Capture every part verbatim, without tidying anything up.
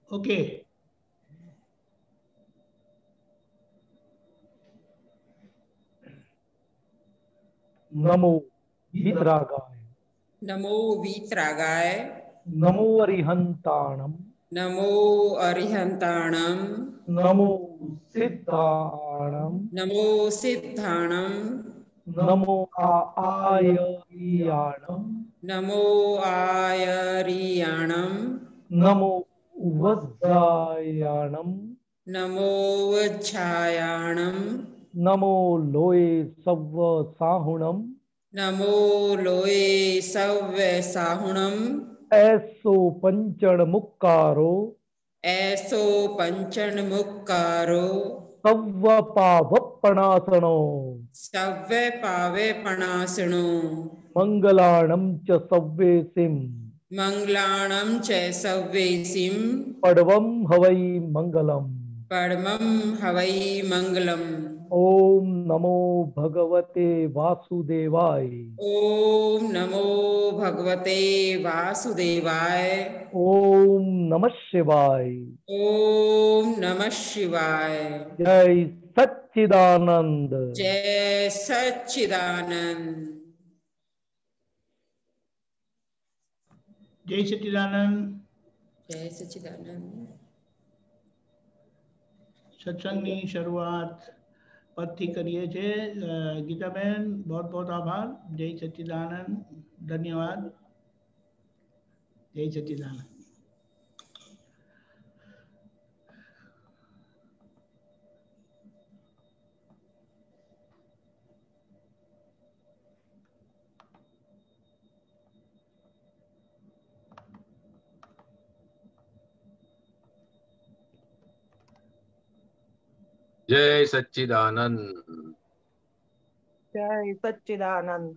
Okay. नमो वीतरागाय, नमो वीतरागाय, नमो अरिहंताणम, नमो अरिहंताणम, नमो सिद्धाणम, नमो सिद्धाणम, नमो आयरियाणम, नमो आयरियाणम, नमो वज्रायाणम, नमो वज्रायाणम, नमो लोये सव्व साहुणम, नमो लोये सव्य साहुणम, ऐसो पंचण मुक्कारो, ऐसो पंचन मुक्कारो, सव्व पावपणासनो, सव्य पावे पणासणो, मंगलाणम च सव्वेसिम, मंगलाणं च सव्येसिं, पडवम हवै मंगलम। परमं हवै मंगलम्। ओम नमो भगवते वासुदेवाय, ओम नमो भगवते वासुदेवाय, ओम नमः शिवाय, ओम नमः शिवाय। जय सच्चिदानंद। जय सच्चिदानंद। जय सच्चिदानंद। जय सच्चिदानंद। સત્સંગની શરૂઆત પદથી કરીએ છીએ। ગીતાબેન बहुत बहुत આભાર। જય સચ્ચિદાનંદ, ધન્યવાદ। જય સચ્ચિદાનંદ। जय सच्चिदानंद। जय सच्चिदानंद।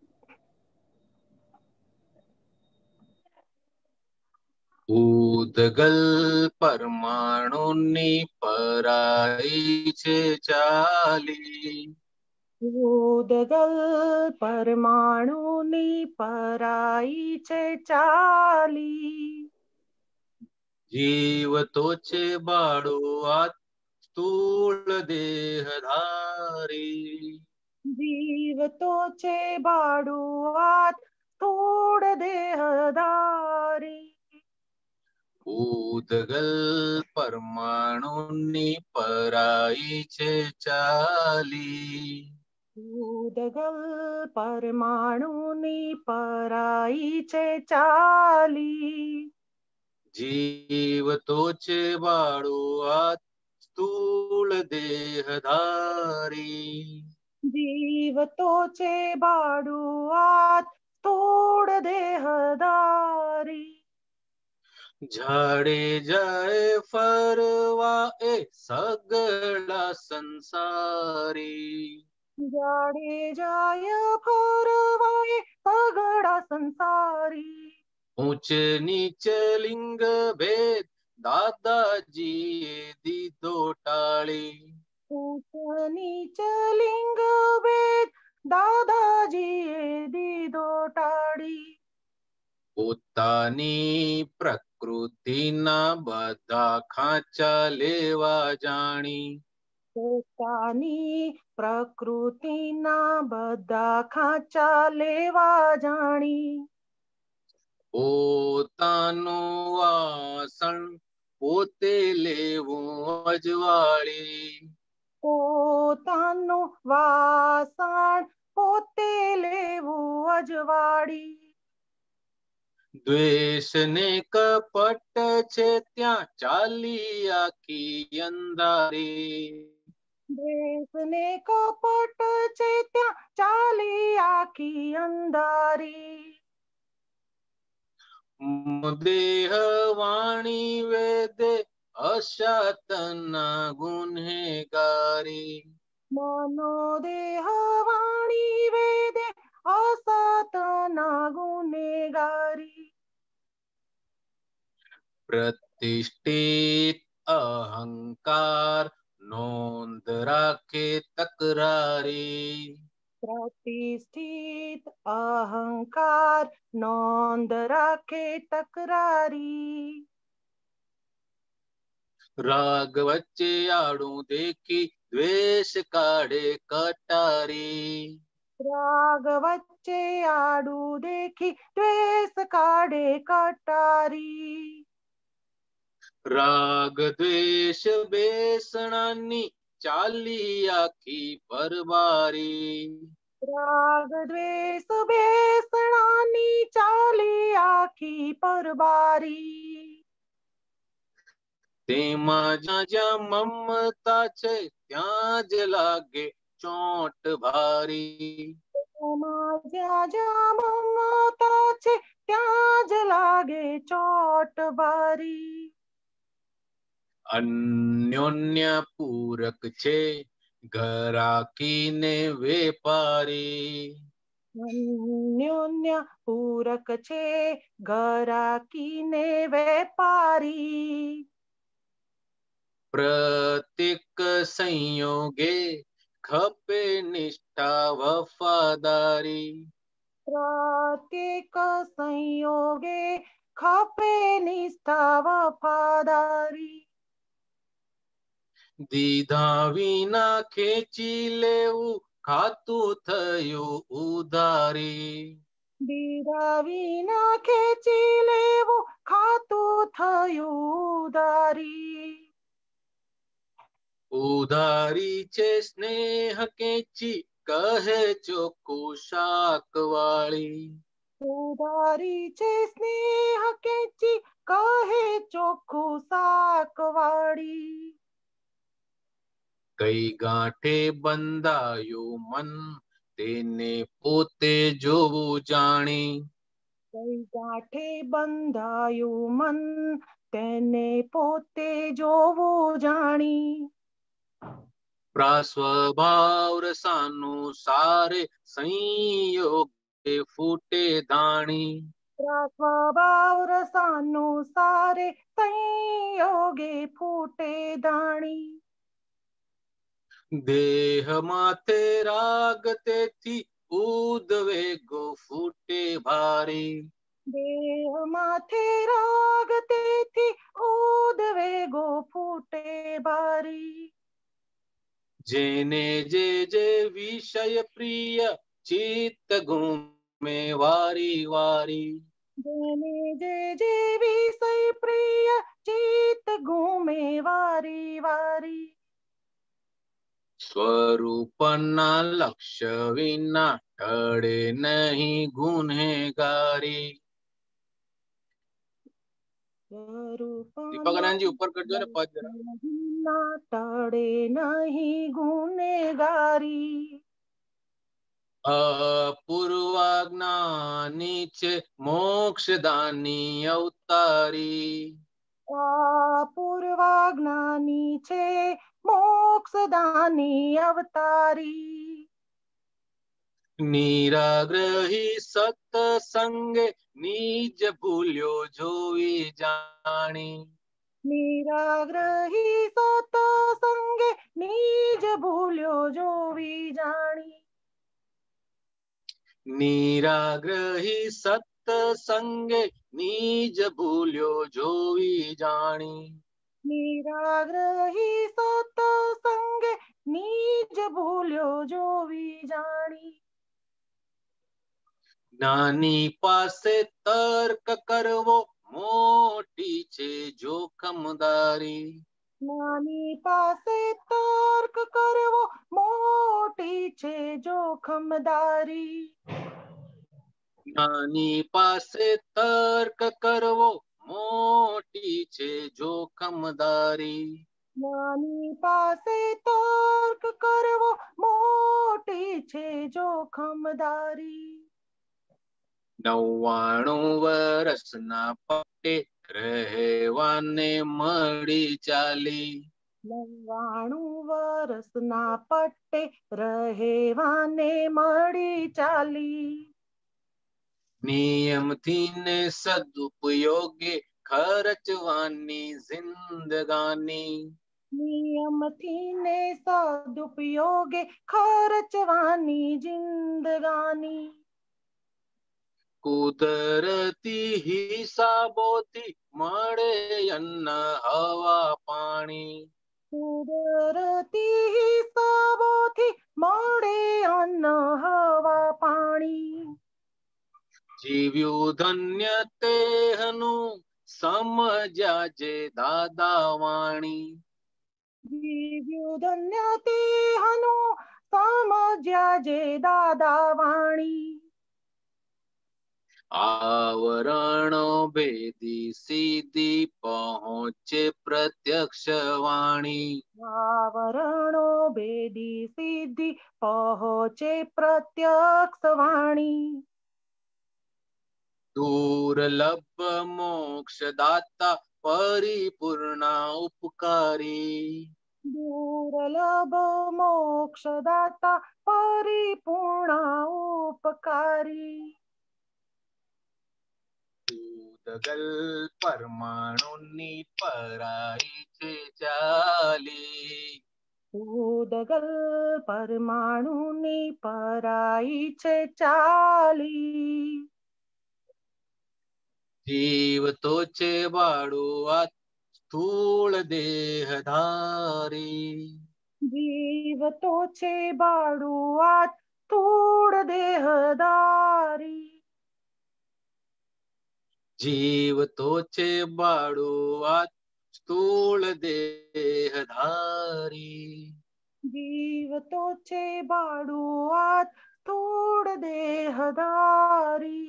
ઉદગલ પરમાણુની પરાઈ છે ચાલી, ઉદગલ પરમાણુની પરાઈ છે ચાલી, જીવ તો છે બાળો આ સ્થૂળ દેહધારી, જીવ તો છે બાળુઆત થોડ દેહધારી, ઉદગલ પરમાણુની પરાઈ છે ચાલી, ઉદગલ પરમાણુની પરાઈ છે ચાલી, જીવ તો છે બાળો આ સ્થૂળ દેહધારી, જીવ તો છે બાળુઆત થોડ દેહધારી, ઝાડે જાય ફરવા એ સગળા સંસારી, જાડે જાય ફરવાય સગડા સંસારી, ઊંચ નીચ લિંગ ભેદ દાદાજીએ દીધો ટાળી, ઊંચ નીચ લિંગ ભેદ દાદાજીએ દીધો ટાળી, પોતાની પ્રકૃતિના બધા ખાંચા લેવા જાણી, પોતાની પ્રકૃતિના બધા ખાંચા લેવા જાણી, પોતાનું વાસણ પોતે લેવું અજવાળી, પોતાનું વાસણ પોતે લેવું અજવાળી, દ્વેષ ને કપટ છે ત્યાં ચાલી આખી અંધારી, દ્વેષ ને કપટ છે ત્યાં ચાલી આખી અંધારી, દેહ વાણી વેદે અશાતના ગુનેગારી, મનો દેહ વાણી વેદે અસતના ગુનેગારી, પ્રતિષ્ઠિત અહંકાર નોંધ રાખે તકરારી, પ્રતિષ્ઠિત અહંકાર નોંધ રાખે તકરારી, રાગ વચ્ચે આડું દેખી દ્વેષ કાઢે કટારી. રાગ વચ્ચે આડું દેખી દ્વેષ કાઢે કટારી. રાગ દ્વેષ બેસણાની ચાલી આખી પરબારી. રાગ દ્વેષ બેસણાની ચાલી આખી પરબારી. તેમાં જ્યાં જ્યાં મમતા છે ત્યાં જ લાગે ચોંટ ભારી. તેમાં જ્યાં જ્યાં મમતા છે ત્યાં જ લાગે ચોટ ભારી. અન્યોન્ય પૂરક છે ઘરાકીને વેપારી. અન્યોન્ય પૂરક છે ઘરાકીને વેપારી. પ્રત્યેક સંયોગે ખપે નિષ્ઠા વફાદારી. પ્રત્યેક સંયોગે ખપે નિષ્ઠા વફાદારી. દીધા વિના ખેંચી લેવું ખાતું થયું ઉધારી. દીધા વિના ખેંચી લેવું ખાતું થયું ઉધારી. ઉધારી છે સ્નેહ કેચી કહે ચોખ્ખું શાક વાળી. ઉધારી છે સ્નેહ કેચી કહે ચોખ્ખું શાક વાળી. કઈ ગાંઠે બંધાયું મન તેને પોતે જોવું જાણી. કઈ ગાંઠે બંધાયું મન તેને પોતે જોવું જાણી. પ્રાસ્વભાવ રસાનું સારે સંયોગે ફૂટે ધાણી. સ્વભાવ રસાનું સારે સંયોગે ફૂટે ધાણી. દેહ માથે રાગ તેથી ઉદ્વેગો ફૂટે ભારી. દેહ માથે રાગ તેથી ઉદ્વેગો ફૂટે ભારી. જેને જે જે વિષય પ્રિય ચિત્ત ઘૂમે વારી વારી. જેને જે જે વિષય પ્રિય ચિત્ત ઘૂમે વારી વારી. સ્વરૂપના લક્ષ્ય વિના ટળે નહીં ગુનેગારી. દીપકરાનજી ઉપર કરજો ને પદ જરા. ના ટળે નહીં ગુનેગારી. અપૂર્વાજ્ઞાની છે મોક્ષદાની અવતારી. અપૂર્વાજ્ઞાની છે મોક્ષદાની અવતારી. નિરાગ્રહી સત્સંગે નિજ ભૂલ્યો જોઈ જાણી. નિરાગ્રહી સત્સંગે નિજ ભૂલ્યો જોવી જાણી. નિરાગ્રહી સત્સંગે નિજ ભૂલ્યો જોઈ જાણી. નિરાગ્રહી સત્સંગે નિજ ભૂલ્યો જોવી જાણી. જ્ઞાની પાસે તર્ક કરવો મોટી છે જોખમદારી. જ્ઞાની પાસે તર્ક કરવો મોટી છે જોખમદારી. જ્ઞાની પાસે તર્ક કરવો મોટી છે જોખમદારી. જ્ઞાની પાસે તર્ક કરવો મોટી છે જોખમદારી. નવ્વાણું વર્ષના પટ્ટે રહેવાને મળી ચાલી. નવ્વાણું વર્ષના પટ્ટે રહેવાને મળી ચાલી. નિયમથી ને સદુપયોગે ખર્ચવાની જિંદગાની. નિયમથી ને સદુપયોગે ખર્ચવાની જિંદગાની. કુદરતી હિસાબોથી મળે અન્ન હવા પાણી. વાણી. કુદરતી હિસાબોથી મળે અન્ન હવા પાણી. જીવ્યું ધન્ય તેહનું સમજ્યા જે દાદા વાણી. જીવ્યું ધન્ય તેહનું સમજ્યા જે દાદા વાણી. આવરણ ભેદી સીધી પહોંચે પ્રત્યક્ષ વાણી. આવરણો ભેદી સિદ્ધિ પહોંચે પ્રત્યક્ષ વાણી. દુર્લભ મોક્ષ દાતા પરિપૂર્ણ ઉપકારી. દુર્લભ મોક્ષદાતા પરિપૂર્ણ ઉપકારી. ઉદગલ પરમાણુની પરાઈ છે ચાલી. ઉદગલ પરમાણુની પરાઈ છે ચાલી. જીવ તો છે બાળું આ સ્થૂળ દેહધારી. જીવ તો છે બાળું આ સ્થૂળ દેહધારી. જીવ તો છે બાળું આ સ્થૂળ દેહધારી. જીવ તો છે બાળું આ સ્થૂળ દેહધારી.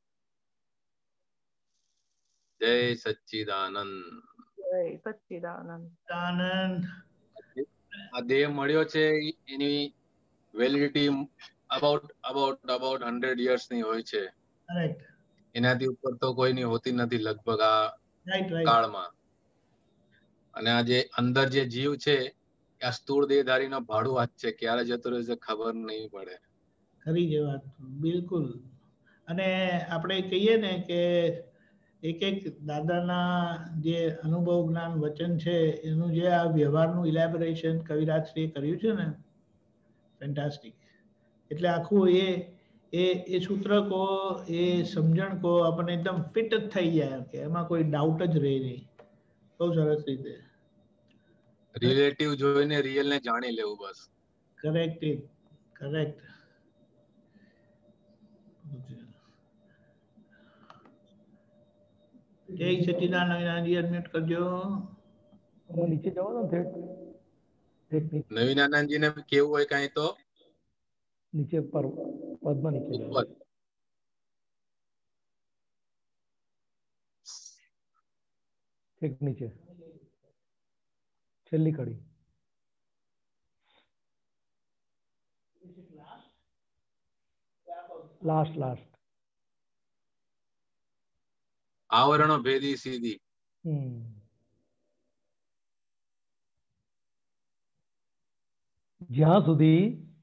જય સચ્ચિદાનંદ. જય સચ્ચિદાનંદ. આનંદ. આ દેહ મળ્યો છે એની validity about about about hundred years ની હોય છે. કરેક્ટ. એનાથી ઉપર તો કોઈની હોતી નથી લગભગ આ રાઈટ રાઈટ. કાળમાં. અને આ જે અંદર જે જીવ છે આ સ્થૂળ દેહધારીનો ભાડું હાથ છે, ક્યારે જતો રહેશે ખબર નહીં પડે. ખરી જે વાત બિલકુલ. અને આપણે કહીએ ને કે એક એક દાદાના જે અનુભવ જ્ઞાન વચન છે એનું જે આ વ્યવહારનું ઇલેબોરેશન કવિરાજશ્રીએ કર્યું છે ને, ફેન્ટાસ્ટિક. એટલે આખું એ એ એ સૂત્ર કો એ સમજણ કો આપણને એકદમ ફિટ જ થઈ જાય કે એમાં કોઈ ડાઉટ જ રહે નહીં. બહુ સરસ રીતે. રિલેટિવ જોઈને રિયલ ને જાણી લેવું બસ. Correct correct. જય સચ્ચિદાનંદજી અનમ્યુટ કરજો. નીચે જવાનું થેટ થેટ નીચે નવીનાનંદજી ને કેવું હોય કઈ તો નીચે પર પદમાં નીચે ઉપર. જવાનું. ઠીક નીચે છેલ્લી કડી. Last last. આવરણો ભેદી સીધી. હમ જ્યાં સુધી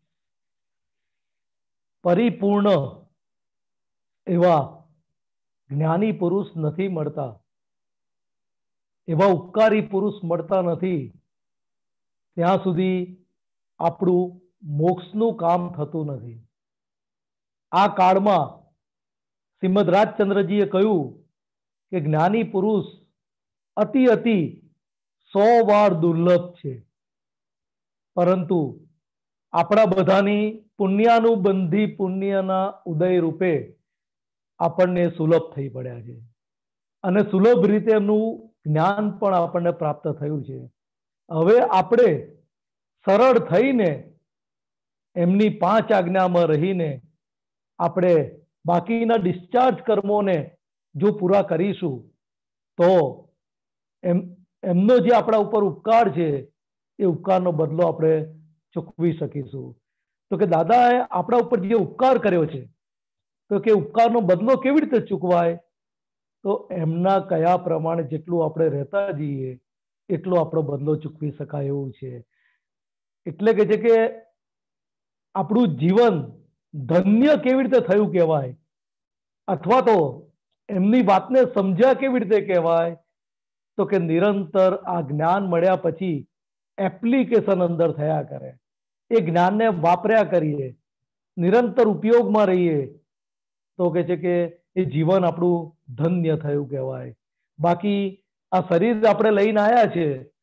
પરિપૂર્ણ એવા જ્ઞાની પુરુષ નથી મળતા, એવા ઉપકારી પુરુષ મળતા નથી, ત્યાં સુધી આપણું મોક્ષનું કામ થતું નથી. આ કાળમાં શ્રીમદ રાજચંદ્રજીએ કહ્યું કે જ્ઞાની પુરુષ અતિ અતિ સો વાર દુર્લભ છે, પરંતુ આપણા બધાની પુણ્યાનુબંધી પુણ્યના ઉદય રૂપે આપણને સુલભ થઈ પડ્યા છે અને સુલભ રીતે એમનું જ્ઞાન પણ આપણને પ્રાપ્ત થયું છે. હવે આપણે સરળ થઈને એમની પાંચ આજ્ઞામાં રહીને આપણે બાકીના ડિસ્ચાર્જ કર્મોને જો પૂરા કરીશું તો એમ એમનો જે આપણા ઉપર ઉપકાર છે એ ઉપકારનો બદલો આપણે ચૂકવી શકીશું. તો કે દાદાએ આપણા ઉપર જે ઉપકાર કર્યો છે તો કે ઉપકારનો બદલો કેવી રીતે ચૂકવાય? તો એમના કયા પ્રમાણે જેટલું આપણે રહેતા જઈએ એટલો આપણો બદલો ચૂકવી શકાય એવું છે. એટલે કે છે કે આપણું જીવન ધન્ય કેવી રીતે થયું કહેવાય, અથવા તો એમની વાતને સમજ્યા કેવી રીતે કહેવાય? તો કે નિરંતર આ જ્ઞાન મળ્યા પછી એપ્લિકેશન અંદર થયા કરે, એ જ્ઞાનને વાપર્યા કરીએ, નિરંતર ઉપયોગમાં રહીએ તો કે છે કે એ જીવન આપણું ધન્ય થયું કહેવાય. બાકી આ શરીર આપણે લઈને આવ્યા છે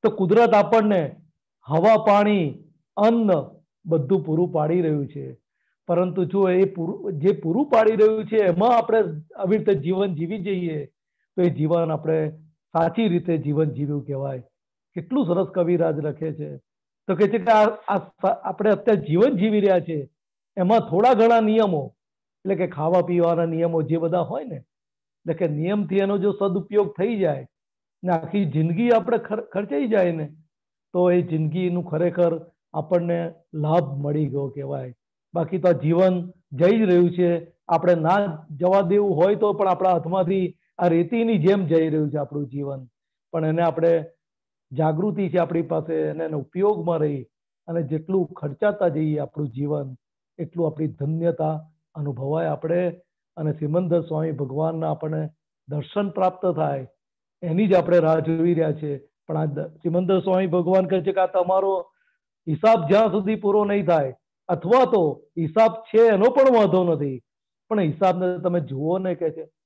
તો કુદરત આપણને હવા, પાણી, અન્ન બધું પૂરું પાડી રહ્યું છે. પરંતુ જો એ પૂરું જે પૂરું પાડી રહ્યું છે એમાં આપણે આવી રીતે જીવન જીવી જઈએ તો એ જીવન આપણે સાચી રીતે જીવન જીવ્યું કહેવાય. કેટલું સરસ કવિરાજ લખે છે. તો કે છે કે આ આપણે અત્યારે જીવન જીવી રહ્યા છે એમાં થોડા ઘણા નિયમો, એટલે કે ખાવા પીવાના નિયમો જે બધા હોય ને, એટલે કે નિયમથી એનો જો સદુપયોગ થઈ જાય ને આખી જિંદગી આપણે ખર્ચાઈ જાય ને તો એ જિંદગીનું ખરેખર આપણને લાભ મળી ગયો કહેવાય. બાકી તો જીવન જઈ જ રહ્યું છે. આપણે ના જવા દેવું હોય તો પણ આપણા હાથમાંથી આ રેતીની જેમ જઈ રહ્યું છે આપણું જીવન. પણ એને આપણે જાગૃતિ છે આપણી પાસે, અને એનો ઉપયોગમાં રહી અને જેટલું ખર્ચાતા જઈએ આપણું જીવન એટલું આપણી ધન્યતા અનુભવાય આપણે, અને સિમંદર સ્વામી ભગવાનના આપણને દર્શન પ્રાપ્ત થાય એની જ આપણે રાહ જોઈ રહ્યા છે. પણ આ સિમંદર સ્વામી ભગવાન કહે છે કે આ તમારો હિસાબ જ્યાં સુધી પૂરો નહીં થાય, અથવા તો હિસાબ છે એનો પણ વાંધો નથી, પણ હિસાબને તમે જુઓ ને કે છે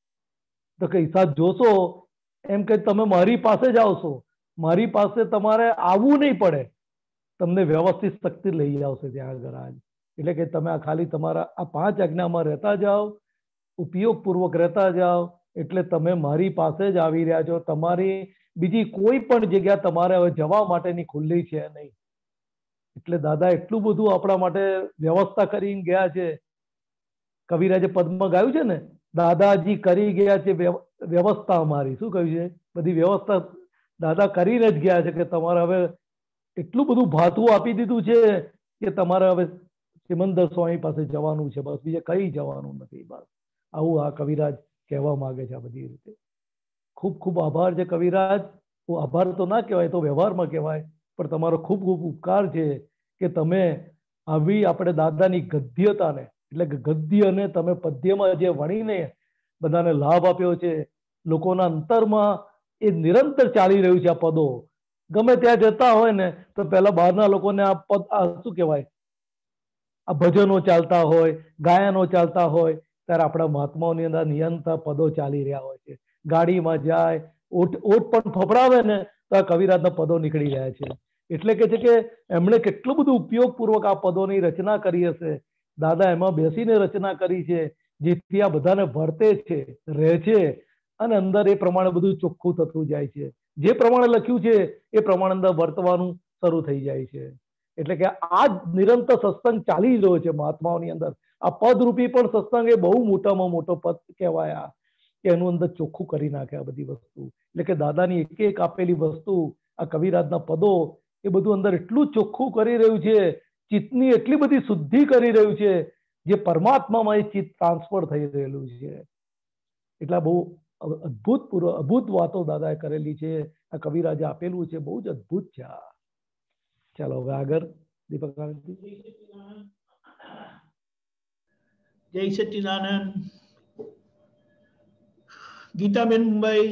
તો કે હિસાબ જોશો એમ કે તમે મારી પાસે જ આવશો, મારી પાસે તમારે આવવું નહીં પડે, તમને વ્યવસ્થિત શક્તિ લઈ આવશે ત્યાં આગળ. આજ એટલે કે તમે આ ખાલી તમારા આ પાંચ આજ્ઞામાં રહેતા જાઓ, ઉપયોગપૂર્વક રહેતા જાઓ, એટલે તમે મારી પાસે જ આવી રહ્યા છો. તમારી બીજી કોઈ પણ જગ્યા તમારે હવે જવા માટેની ખુલ્લી છે નહીં. એટલે દાદા એટલું બધું આપણા માટે વ્યવસ્થા કરીને ગયા છે. કવિરાજે પદમાં ગાયું છે ને, દાદાજી કરી ગયા છે વ્યવસ્થા અમારી. શું કહ્યું છે? બધી વ્યવસ્થા દાદા કરીને જ ગયા છે કે તમારે હવે એટલું બધું ભાતું આપી દીધું છે કે તમારે હવે સિમંદર સ્વામી પાસે જવાનું છે, બસ બીજે કઈ જવાનું નથી. બસ આવું આ કવિરાજ કહેવા માંગે છે આ બધી રીતે. ખૂબ ખૂબ આભાર છે કવિરાજ. આભાર તો ના કહેવાય, તો વ્યવહારમાં કહેવાય, પણ તમારો ખૂબ ખૂબ ઉપકાર છે કે તમે આવી આપણે દાદાની ગદ્યતાને, એટલે કે ગદ્યને તમે પદ્યમાં જે વણીને બધાને લાભ આપ્યો છે. લોકોના અંતરમાં એ નિરંતર ચાલી રહ્યું છે આ પદો. ગમે ત્યાં જતા હોય ને તો પહેલા બહારના લોકોને આ પદ આ શું કહેવાય, આ ભજનો ચાલતા હોય, ગાયનો ચાલતા હોય, ત્યારે આપણા મહાત્માઓની અંદર નિયંતર પદો ચાલી રહ્યા હોય છે. ગાડીમાં જાય, ઓટ ઓટ પણ ફફડાવે ને તો આ કવિરાજના પદો નીકળી રહ્યા છે. એટલે કે છે કે એમણે કેટલું બધું ઉપયોગપૂર્વક આ પદોની રચના કરી હશે. દાદા એમાં બેસીને રચના કરી છે, જેથી આ બધાને વર્તે છે, રહે છે, અને અંદર એ પ્રમાણે બધું ચોખ્ખું થતું જાય છે. જે પ્રમાણે લખ્યું છે એ પ્રમાણે અંદર વર્તવાનું શરૂ થઈ જાય છે. એટલે કે આ જ નિરંતર સત્સંગ ચાલી રહ્યો છે મહાત્માઓની અંદર. આ પદરૂપી પણ સત્સંગ એ બહુ મોટામાં મોટો પદ કહેવાય, કે એનું અંદર ચોખ્ખું કરી નાખે આ બધી વસ્તુ. એટલે કે દાદાની એક એક આપેલી વસ્તુ, આ કવિરાજના પદો, એ બધું અંદર એટલું ચોખ્ખું કરી રહ્યું છે, ચિત્તની એટલી બધી શુદ્ધિ કરી રહ્યું છે, જે પરમાત્મામાં એ ચિત્ત ટ્રાન્સફર થઈ રહેલું છે. એટલા બહુ અદભુત પૂર્વ અદભુત વાતો દાદાએ કરેલી છે. આ કવિરાજે આપેલું છે, બહુ જ અદભુત છે. ચાલો હવે આગળ દીપક. જય સચ્ચિદાનંદ. ગીતાબેન મુંબઈ.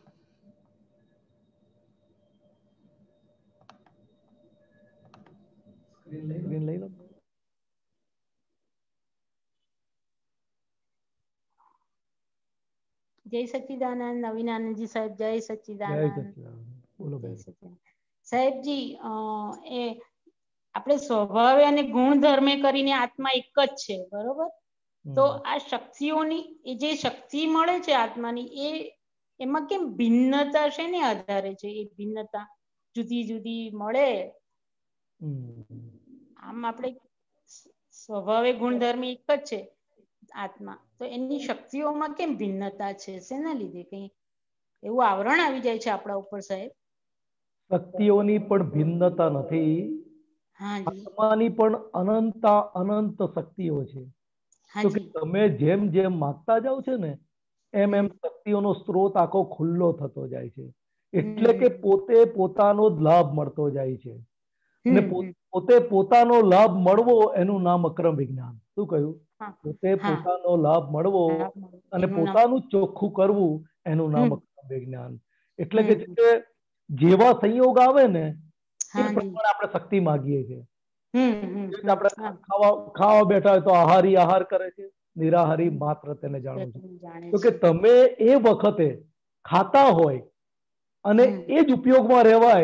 લઈ લો. જય સચ્ચિદાનંદ. નવીન આનંદજી સાહેબ, જય સચ્ચિદાનંદ. બોલો બેન. સાહેબજી, એ આપણે સ્વભાવે અને ગુણધર્મે કરીને આત્મા એક જ છે, બરોબર? તો આ શક્તિઓની એ જે શક્તિ મળે છે આત્માની, એ એમાં કેમ ભિન્નતા છે ને આધારે છે? એ ભિન્નતા જુદી જુદી મળે. આમ આપણે સ્વભાવે ગુણધર્મે એક જ છે આત્મા, તો એની શક્તિઓમાં કેમ ભિન્નતા છે? શેના લીધે? કઈ એવું આવરણ આવી જાય છે આપણા ઉપર સાહેબ? શક્તિઓની પણ ભિન્નતા નથી, આત્માની પણ અનંત અનંત શક્તિઓ છે. તો કે તમે જેમ જેમ માગતા જાઓ છો ને એમ એમ શક્તિઓનો સ્ત્રોત આખો ખુલ્લો થતો જાય છે. એટલે કે પોતે પોતાનો જ લાભ મળતો જાય છે. અને પોતે પોતાનો લાભ મળવો એનું નામ અક્રમ વિજ્ઞાન. શું કહ્યું? પોતે પોતાનો લાભ મળવો અને પોતાનું ચોખ્ખું કરવું એનું નામ અક્રમ વિજ્ઞાન. એટલે કે જેવા સંયોગ આવે ને એ પ્રમાણે આપણે શક્તિ માગીએ છીએ. આપણે ખાવા ખાવા બેઠા હોય તો આહારી આહાર કરે છે, નિરાહારી માત્ર તેને જાણું છું. તો કે તમે એ વખતે ખાતા હોય અને એ જ ઉપયોગમાં રહેવાય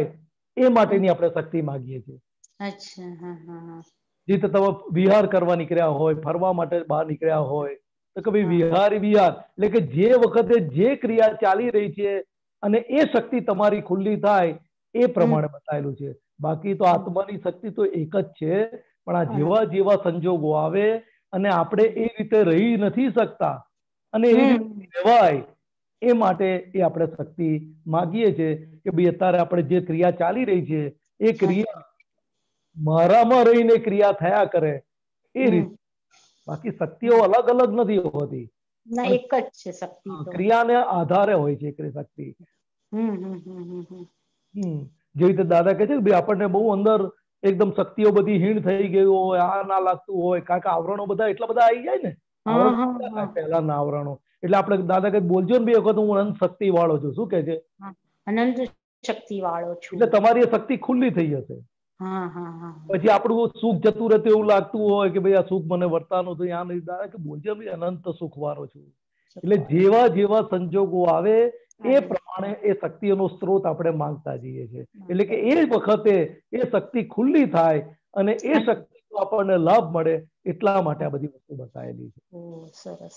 એ માટેની આપણે શક્તિ માંગીએ છીએ. અચ્છા હા હા હા જે તો તમે વિહાર કરવા નીકળ્યા હોય, ફરવા માટે બહાર નીકળ્યા હોય તો કે ભાઈ વિહાર વિહાર એટલે કે જે વખતે જે ક્રિયા ચાલી રહી છે અને એ શક્તિ તમારી ખુલ્લી થાય એ પ્રમાણે બતાવેલું છે. બાકી તો આત્માની શક્તિ તો એક જ છે, પણ આ જેવા જેવા સંજોગો આવે અને આપણે એ રીતે રહી નથી શકતા અને એ રીતે રહેવાય એ માટે એ આપણે શક્તિ માગીએ છીએ કે ભાઈ અત્યારે આપણે જે ક્રિયા ચાલી રહી છે એ ક્રિયા મારામાં રહીને ક્રિયા થયા કરે એ રીતે. બાકી શક્તિઓ અલગ અલગ નથી હોતી, ના એક જ છે શક્તિ તો. ક્રિયાને આધારે હોય છે એ શક્તિ. હમ હમ હમ હમ હમ હમ જે રીતે દાદા કહે છે કે ભાઈ આપણને બહુ અંદર એકદમ શક્તિઓ બધી હીણ થઈ ગઈ હોય, આ ના લાગતું હોય, કારણ કે આવરણો બધા એટલા બધા આવી જાય ને, આવરણ પહેલાના આવરણો. એટલે આપણે દાદા કહે બોલજો ને બે વખત હું અનંત શક્તિ વાળો છું. શું કે છે? અનંત શક્તિ વાળો છું. એટલે તમારી શક્તિ ખુલ્લી થઈ જશે. હા હા હા પછી આપણું સુખ જતું રહેતું એવું લાગતું હોય કે ભાઈ આ સુખ મને વર્તાનું હતું, આ નહીં. દાદા કે બોલજો ભાઈ અનંત સુખ વાળો છું. એટલે જેવા જેવા સંજોગો આવે એ પ્રમાણે એ શક્તિઓનો સ્ત્રોત આપણે માંગતા જઈએ છીએ. એટલે કે એ વખતે એ શક્તિ ખુલ્લી થાય અને એ શક્તિનો આપણને લાભ મળે એટલા માટે આ બધી વસ્તુ બતાવેલી છે. સરસ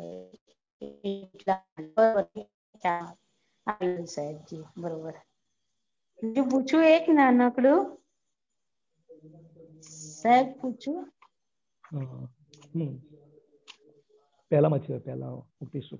સાહેબજી બરોબર. બીજું પૂછું એક નાનકડું સાહેબ પૂછું? પહેલામાં છે પહેલા ઉઠીશું.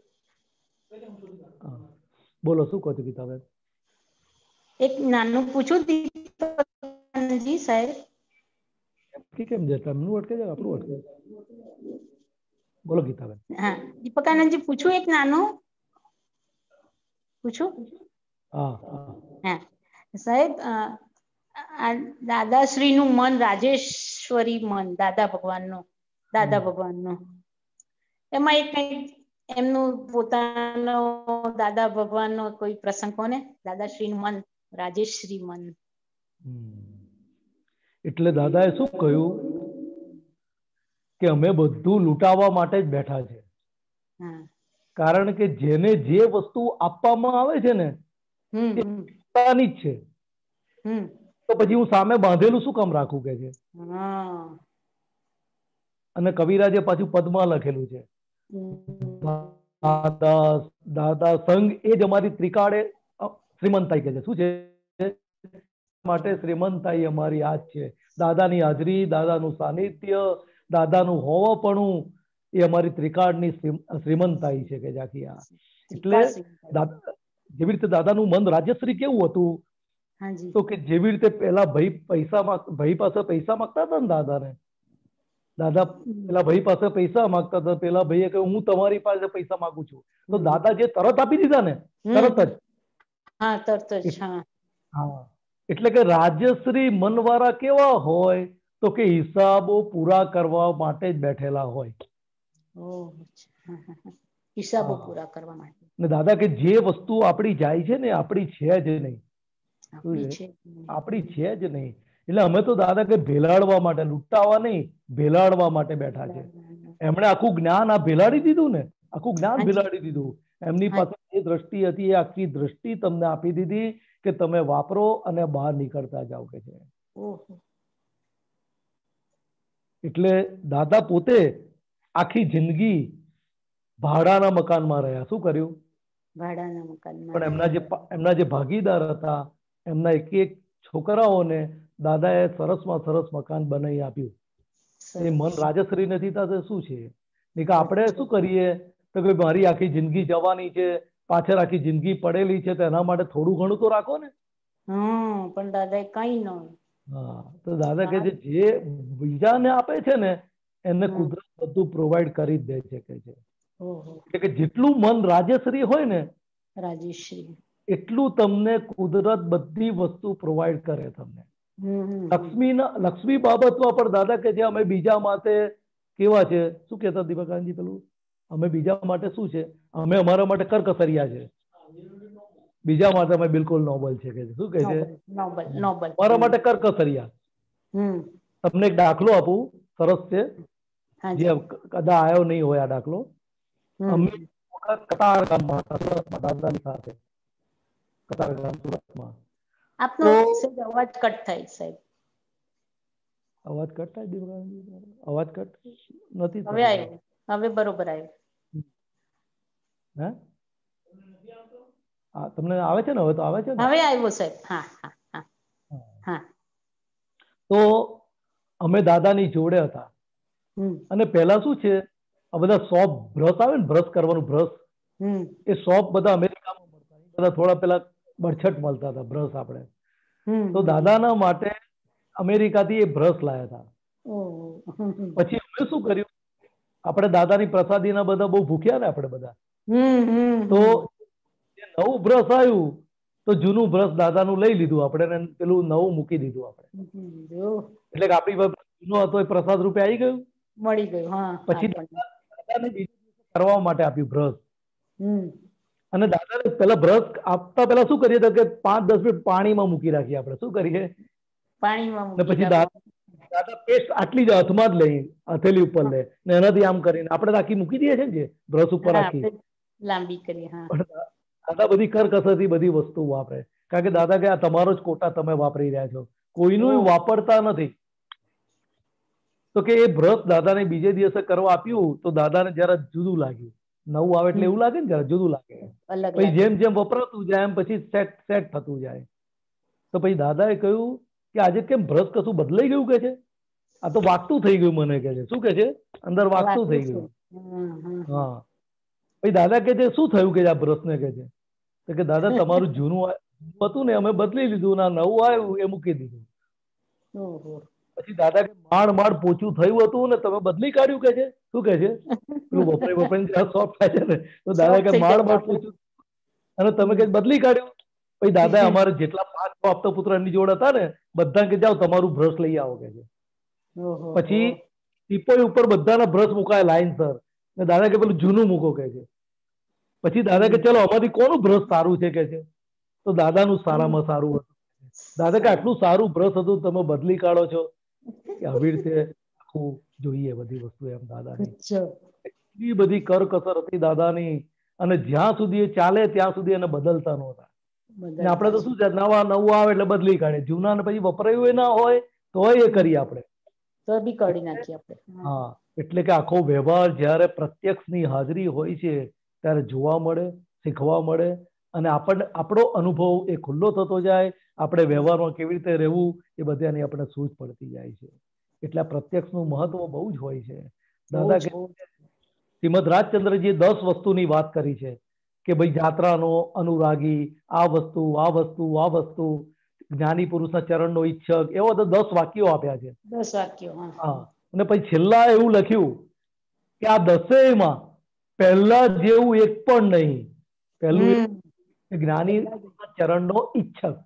બોલો શું કહો છો ગીતાબેન? એક નાનું પૂછું દીપકજી સાહેબ? કેમ છે તમને અટકે છે આપણું અટકે? બોલો ગીતાબેન. હા દીપકાનંદજી પૂછું એક નાનું પૂછું? હા હા સાહેબ દાદાશ્રીનું મન રાજેશ્વરી મન દાદા ભગવાનનું દાદા ભગવાનનું એમાં એક કઈ એમનું પોતાનો દાદા ભગવાનનો કોઈ પ્રસંગ કોને? દાદાશ્રીનું મન રાજેશ્રી મન. એટલે દાદાએ શું કહ્યું કે અમે બધું લૂંટાવા માટે જ બેઠા છે. કારણ કે જેને જે વસ્તુ આપવામાં આવે છે ને એ પોતાની જ છે. તો પછી હું સામે બાંધેલું શું કામ રાખું કે છે? અને કવિરાજે પાછું પદમાં લખેલું છે દાદા દાદા સંઘ એ જ અમારી ત્રિકાળે શ્રીમંતાઈ કે છે. શું છે માટે શ્રીમંતાઈ અમારી આ જ છે. દાદાની હાજરી, દાદાનું સાનિધ્ય, દાદાનું હોવાપણું એ અમારી ત્રિકાળની શ્રીમંતાઈ છે કે જાકી આ. એટલે જેવી રીતે દાદાનું મન રાજ્યશ્રી કેવું હતું તો કે જેવી રીતે પેલા ભાઈ પૈસા ભાઈ પાસે પૈસા માંગતા હતા ને દાદાને, દાદા પેલા ભાઈ પાસે પૈસા માંગતા હતા, પેલા ભાઈએ કહ્યું હું તમારી પાસે પૈસા માંગુ છું, તો દાદા જે તરત આપી દીધા ને તરત જ. હા તરત જ. હા એટલે કે રાજ્યશ્રી મનવાળા કેવા હોય તો કે હિસાબો પૂરા કરવા માટે જ બેઠેલા હોય. હિસાબો પૂરા કરવા માટે. ને દાદા કે જે વસ્તુ આપણી જાય છે ને આપણી છે જ નહીં, આપણી છે જ નહીં. એટલે અમે તો દાદા કે ભેલાડવા માટે, લૂંટાવા નહીં, ભેલાડવા માટે બેઠા છે. એમણે આખું જ્ઞાન આ ભેલાડી દીધું ને, આખું જ્ઞાન ભેલાડી દીધું. એમની પાસે જે દ્રષ્ટિ હતી એ આખી દ્રષ્ટિ તમને આપી દીધી કે તમે વાપરો અને બહાર નીકળતા જાઓ કે છે. એટલે દાદા પોતે આખી જિંદગી ભાડાના મકાનમાં રહ્યા. શું કર્યું? ભાડાના મકાનમાં. પણ એમના જે એમના જે ભાગીદાર હતા એમના એક એક છોકરાઓને દાદાએ સરસમાં સરસ મકાન બનાવી આપ્યું. એ મન રાજશ્રી નથી થશે શું છે? આપણે શું કરીએ તો કે મારી આખી જિંદગી જવાની છે, પાછળ આખી જિંદગી પડેલી છે, તો એના માટે થોડું ઘણું તો રાખો ને. હમ પણ દાદા કઈ ન. હા તો દાદા કે જે બીજાને આપે છે ને એને કુદરત બધું પ્રોવાઈડ કરી જ દે છે કે છે. એટલે કે જેટલું મન રાજશ્રી હોય ને રાજેશ્રી એટલું તમને કુદરત બધી વસ્તુ પ્રોવાઈડ કરે તમને. લક્ષ્મીના લક્ષ્મી બાબતમાં પણ દાદા કે છે અમે બીજા માટે કેવા છે, શું કહેતા દીપકાનંદજી પેલું, અમે બીજા માટે શું છે, અમે અમારા માટે કરકસરિયા છે, બીજા માટે અમે બિલકુલ નોબલ છે કે શું કહે છે? Noble noble. અમારા માટે કરકસરિયા. તમને એક દાખલો આપું, સરસ છે, જે કદા આવ્યો નહીં હોય આ દાખલો. અમે કતારગામમાં હતા સુરતમાં દાદાની સાથે, કતારગામ સુરતમાં. આપનો તો- સહેજ અવાજ કટ થાય સાહેબ. અવાજ કટ થાય દીવરાજી? અવાજ કટ નથી થતો. હવે આવ્યું, હવે બરોબર આવ્યું. હે હા, તમને આવે છે ને? હવે તો આવે છે ને? હવે આવ્યો સાહેબ. હા હા હા હા. તો અમે દાદાની જોડે હતા હમ અને પહેલા શું છે, આ બધા સોપ બ્રશ આવે ને, બ્રશ કરવાનું બ્રશ, હમ એ સોપ બધા અમેરિકામાં મળતા, એ બધા થોડા પેલા બરછટ મળતા હતા બ્રશ આપણે. હમ તો દાદાના માટે અમેરિકાથી એ બ્રશ લાયા હતા. ઓહો. હમ હમ પછી અમે શું કર્યું, આપણે દાદાની પ્રસાદીના બધા બહુ ભૂખ્યા ને આપણે બધા, હમ હમ તો જે નવું બ્રશ આવ્યું તો જૂનું બ્રશ દાદાનું લઈ લીધું આપણે ને પેલું નવું મૂકી દીધું આપણે. હમ. જો એટલે કે આપણી પાસે જૂનો હતો એ પ્રસાદ રૂપે આવી ગયું. મળી ગયું. હા પછી આપણને. દાદાને બીજે દિવસે કરવા માટે આપ્યું બ્રશ. હમ અને દાદાને પેલા બ્રશ આપતા પેલા શું કરીએ તો કે પાંચ દસ મિનિટ પાણીમાં મૂકી રાખીએ આપણે. શું કરીએ? પાણીમાં ને મૂકી પછી રાખો. દાદા દાદા પેસ્ટ આટલી જ હાથમાં જ લઈ હથેલી ઉપર લે ને એનાથી આમ કરીને આપણે આખી મૂકી દઈએ છે ને જે બ્રશ ઉપર હા, આખી, આપણે લાંબી કરી. હા પણ દાદા બધી કરકસરથી બધી વસ્તુ વાપરે. કારણ કે દાદા કે આ તમારો જ કોટા તમે વાપરી રહ્યા છો, કોઈનું ઓહ. વાપરતા નથી. તો કે એ બ્રશ દાદાને બીજે દિવસે કરવા આપ્યું તો દાદાને જરા જુદું લાગ્યું. નવું આવે એટલે હમ. એવું લાગે ને, જરા જુદું લાગે. અલગ પછી લાગે. જેમ જેમ વપરાતું જાય એમ પછી સેટ સેટ થતું જાય. તો પછી દાદાએ કહ્યું કે આજે કેમ બ્રશ કશું બદલાઈ ગયું કે છે? આ તો વાગતું થઈ ગયું મને કે છે. શું કે છે? અંદર વાગતું થઈ છે. ગયું. હમ હમ હમ. હા. પછી દાદા કે છે શું થયું કે આ બ્રશને કે છે? તો કે દાદા તમારું જૂનું હતું ને અમે બદલી લીધું, ના નવું આવ્યું એ મૂકી દીધું. ઓહો. પછી દાદા કે માડ માડ પોચું થયું હતું ને તમે બદલી કાઢ્યું કે છે? શું કે છે? પેલું વપરાય વપરાય જ્યાં સોફ્ટ થાય છે ને, તો દાદા શોખ કે થઈ માડ જતું માડ આપણે. પોચું અને તમે કઈ બદલી કાઢ્યું. પછી દાદા અમારે જેટલા પાંચ છ આપતા પુત્ર એમની જોડે હતા ને બધા કે જાઓ તમારું બ્રશ લઈ આવો કે છે. ઓહો. પછી ટીપોઈ ઉપર બધાના બ્રશ મુકાય લાઈનસર ને દાદા કે પેલું જૂનું મૂકો કે છે. પછી દાદા કે ચલો આમાંથી કોનું બ્રશ સારું છે કે છે? તો દાદાનું સારામાં સારું હતું. દાદા કે આટલું સારું બ્રશ હતું તમે બદલી કાઢો છો કે આવી રીતે આખું જોઈએ બધી વસ્તુ એમ દાદાની. અચ્છા. એટલી બધી કરકસર હતી દાદાની અને જ્યાં સુધી એ ચાલે ત્યાં સુધી એને બદલતા નહોતા. ને આપણે તો શું છે નવા નવું આવે એટલે બદલી કાઢે, જૂના ને પછી વપરાયું એ ના હોય તોય એ કરીએ આપણે. તો બી કાઢી નાખીએ આપણે. હા, એટલે કે આખો વ્યવહાર જ્યારે પ્રત્યક્ષની હાજરી હોય છે ત્યારે જોવા મળે, શીખવા મળે અને આપણને આપણો અનુભવ એ ખુલ્લો થતો જાય. આપણે વ્યવહારમાં કેવી રીતે રહેવું એ બધાની આપણે સૂઝ પડતી જાય છે. એટલે આ પ્રત્યક્ષનું મહત્વ બહુ જ હોય છે. બહુ દાદા જ કે બહુ જ. શ્રીમદ રાજચંદ્રજી દસ વસ્તુની વાત કરી છે કે ભાઈ જાત્રાનો અનુરાગી, આ વસ્તુ, આ વસ્તુ, આ વસ્તુ, જ્ઞાની પુરુષના ચરણનો ઈચ્છક, એવા તો દસ વાક્યો આપ્યા છે. દસ વાક્યો. હા. હા, અને પછી છેલ્લા એવું લખ્યું કે આ દસેયમાં પહેલા જેવું એક પણ નહીં. પહેલું હમ. એ જ્ઞાની ચરણનો ઈચ્છક.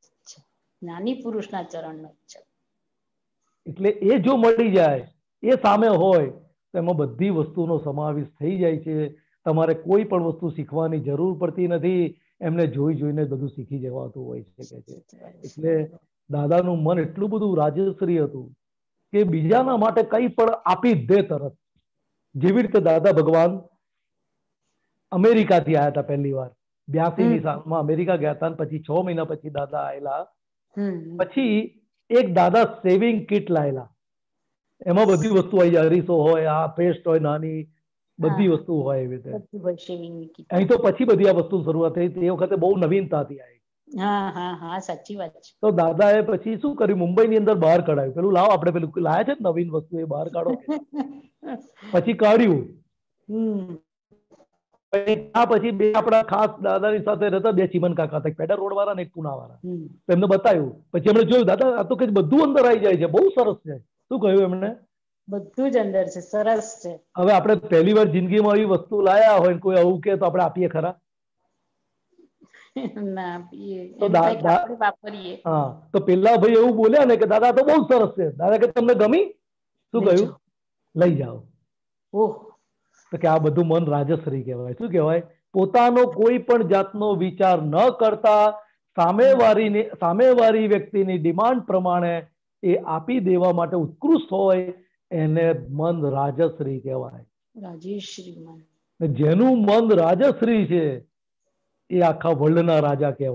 જ્ઞાની પુરુષના ચરણનો ઈચ્છક. એટલે એ જો મળી જાય, એ સામે હોય તો એમાં બધી વસ્તુનો સમાવેશ થઈ જાય છે. તમારે કોઈ પણ વસ્તુ શીખવાની જરૂર પડતી નથી. એમને જોઈ જોઈને બધું શીખી જવાતું હોય છે. એટલે દાદાનું મન એટલું બધું રાજશ્રી હતું કે બીજાના માટે કંઈ પણ આપી જ દે તરત. જેવી રીતે દાદા ભગવાન અમેરિકાથી આવ્યા હતા પહેલી વાર બ્યાસી ની સાલમાં અમેરિકા ગયા હતા. પછી છ મહિના પછી દાદા આવેલા. પછી એક દાદા સેવિંગ કિટ લાયેલા. એમાં બધી વસ્તુ આવી જાય. અરીસો હોય, આ પેસ્ટ હોય નાની, બધી વસ્તુ હોય એવી રીતે. અહીં તો પછી બધી આ વસ્તુ શરૂઆત થઈ. તે વખતે બહુ નવીનતા હતી. હા હા હા, સાચી વાત છે. તો દાદાએ પછી શું કર્યું, મુંબઈની અંદર બહાર કઢાવ્યું. પેલું લાવો આપણે પેલું લાયા છે ને નવીન વસ્તુ, એ બહાર કાઢો. પછી કાઢ્યું. આ પછી બે આપણા ખાસ દાદાની સાથે રહેતા બે ચીમન કાકા હતા, પેડા રોડ વાળા ને એક પુના વાળા. એમને બતાવ્યું. પછી એમણે જોયું, દાદા આ તો કઈ બધું અંદર આવી જાય છે, બહુ સરસ છે. શું કહ્યું એમને? બધું જ અંદર છે, સરસ છે. હવે આપણે પહેલી વાર જિંદગીમાં આવી વસ્તુ લાયા હોય, કોઈ આવું કે તો આપણે આપીએ ખરા? ના આપીએ. એમ થાય કે આપણે વાપરીએ. હા, તો પેલા ભાઈ એવું બોલ્યા ને કે દાદા તો બહુ સરસ છે. દાદા કે તમને ગમી? શું કહ્યું? લઈ જાઓ. ઓહ, તો કે આ બધું મન રાજશ્રી કહેવાય. શું કહેવાય? પોતાનો કોઈ પણ જાતનો વિચાર ન કરતા સામેવાળીની સામેવાળી વ્યક્તિની ડિમાન્ડ પ્રમાણે એ આપી દેવા માટે ઉત્કૃષ્ટ હોય એને મન રાજશ્રી કહેવાય. રાજશ્રી મન. જેનું મન રાજશ્રી છે એ આખા વર્લ્ડના રાજા કહેવાય.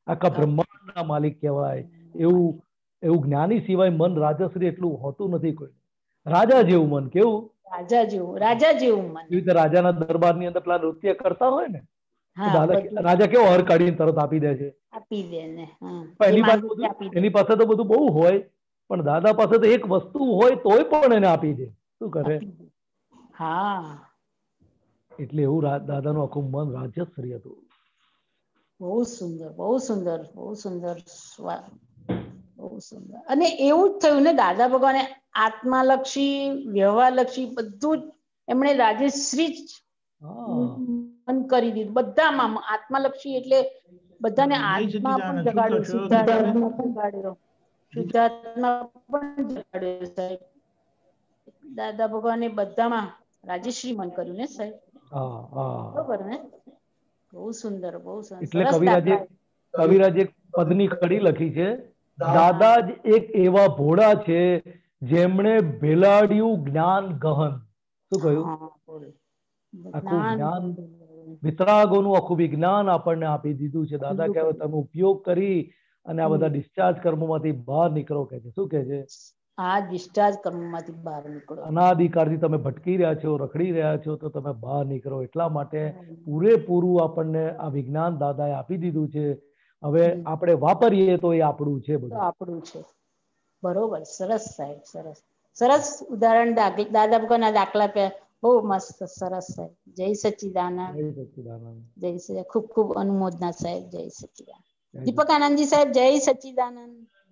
આખા બ્રહ્માંડના માલિક કહેવાય. એવું એવું જ્ઞાની સિવાય મન રાજશ્રી એટલું હોતું નથી કોઈ. રાજા જેવું મન કેવું? રાજા જેવું રાજા જેવું મન. એવી રીતે રાજાના દરબારની અંદર પેલા નૃત્ય કરતા હોય ને, હા, દાદા બધું રાજા કેવો હર કાઢીને તરત આપી દે છે. આપી દે ને. હા, પણ જે એની પાસે માંગે તે બધું આપી દે. એની પાસે તો બધું બહુ હોય, પણ દાદા પાસે તો એક વસ્તુ હોય તોય પણ એને આપી દે. શું કરે? આપી દે. હા, એટલે એવું રા- દાદાનું આખું મન રાજશ્રી હતું. બહુ સુંદર બહુ સુંદર બહુ સુંદર સ્વા- બહુ સુંદર. અને એવું જ થયું ને, દાદા ભગવાને આત્માલક્ષી વ્યવહારલક્ષી બધું જ એમણે રાજશ્રી જ હા, મન કરી દીધું બધામાં. આત્માલક્ષી એટલે બધાને જય આત્મા પણ સચ્ચિદાનંદ, શું કહો જગાડ્યો, છો શુદ્ધાત્મા પણ જગાડ્યો, શુદ્ધાત્મા પણ જગાડ્યો સાહેબ. દાદા ભગવાને બધામાં રાજશ્રી મન કર્યું ને સાહેબ. હા, હા. બરોબર ને? બહુ સુંદર બહુ સુંદર એટલે સરસ કવિરાજે દાખલા. કવિરાજે એક પદની કડી લખી છે, દાદા જ એક એવા ભોળા છે જેમણે ભેલાડ્યું જ્ઞાન ગહન. શું કહ્યું? હા, બોલ. આખું જ્ઞાન જ્ઞાન વિતરાગોનું આખું વિજ્ઞાન આપણને આપી દીધું છે. દાદા કહેવાય તમે ઉપયોગ કરી અને આ બધા ડિસ્ચાર્જ કર્મોમાંથી બહાર નીકળો કે છે. શું કે છે? આ ડિસ્ચાર્જ કર્મોમાંથી બહાર નીકળો. અનાદિકાળથી તમે ભટકી રહ્યા છો, રખડી રહ્યા છો, તો તમે બહાર નીકળો. એટલા માટે પૂરેપૂરું આપણને આ વિજ્ઞાન દાદાએ આપી દીધું છે. હવે આપણે વાપરીએ તો એ આપણું છે તો બધું. આપણું છે. બરોબર. સરસ સાહેબ, સરસ સરસ ઉદાહરણ દાખલ- દાદા ભગવાનના દાખલા પે બહુ મસ્ત સરસ સાહેબ. જય સચ્ચિદાનંદ. જય સચ્ચિદાનંદ. જય સચ્ચિદાનંદ. ખૂબ ખૂબ અનુમોદના સાહેબ. જય સચ્ચિદાનંદ. જય દીપક આનંદજી સાહેબ, જય સચ્ચિદાનંદ.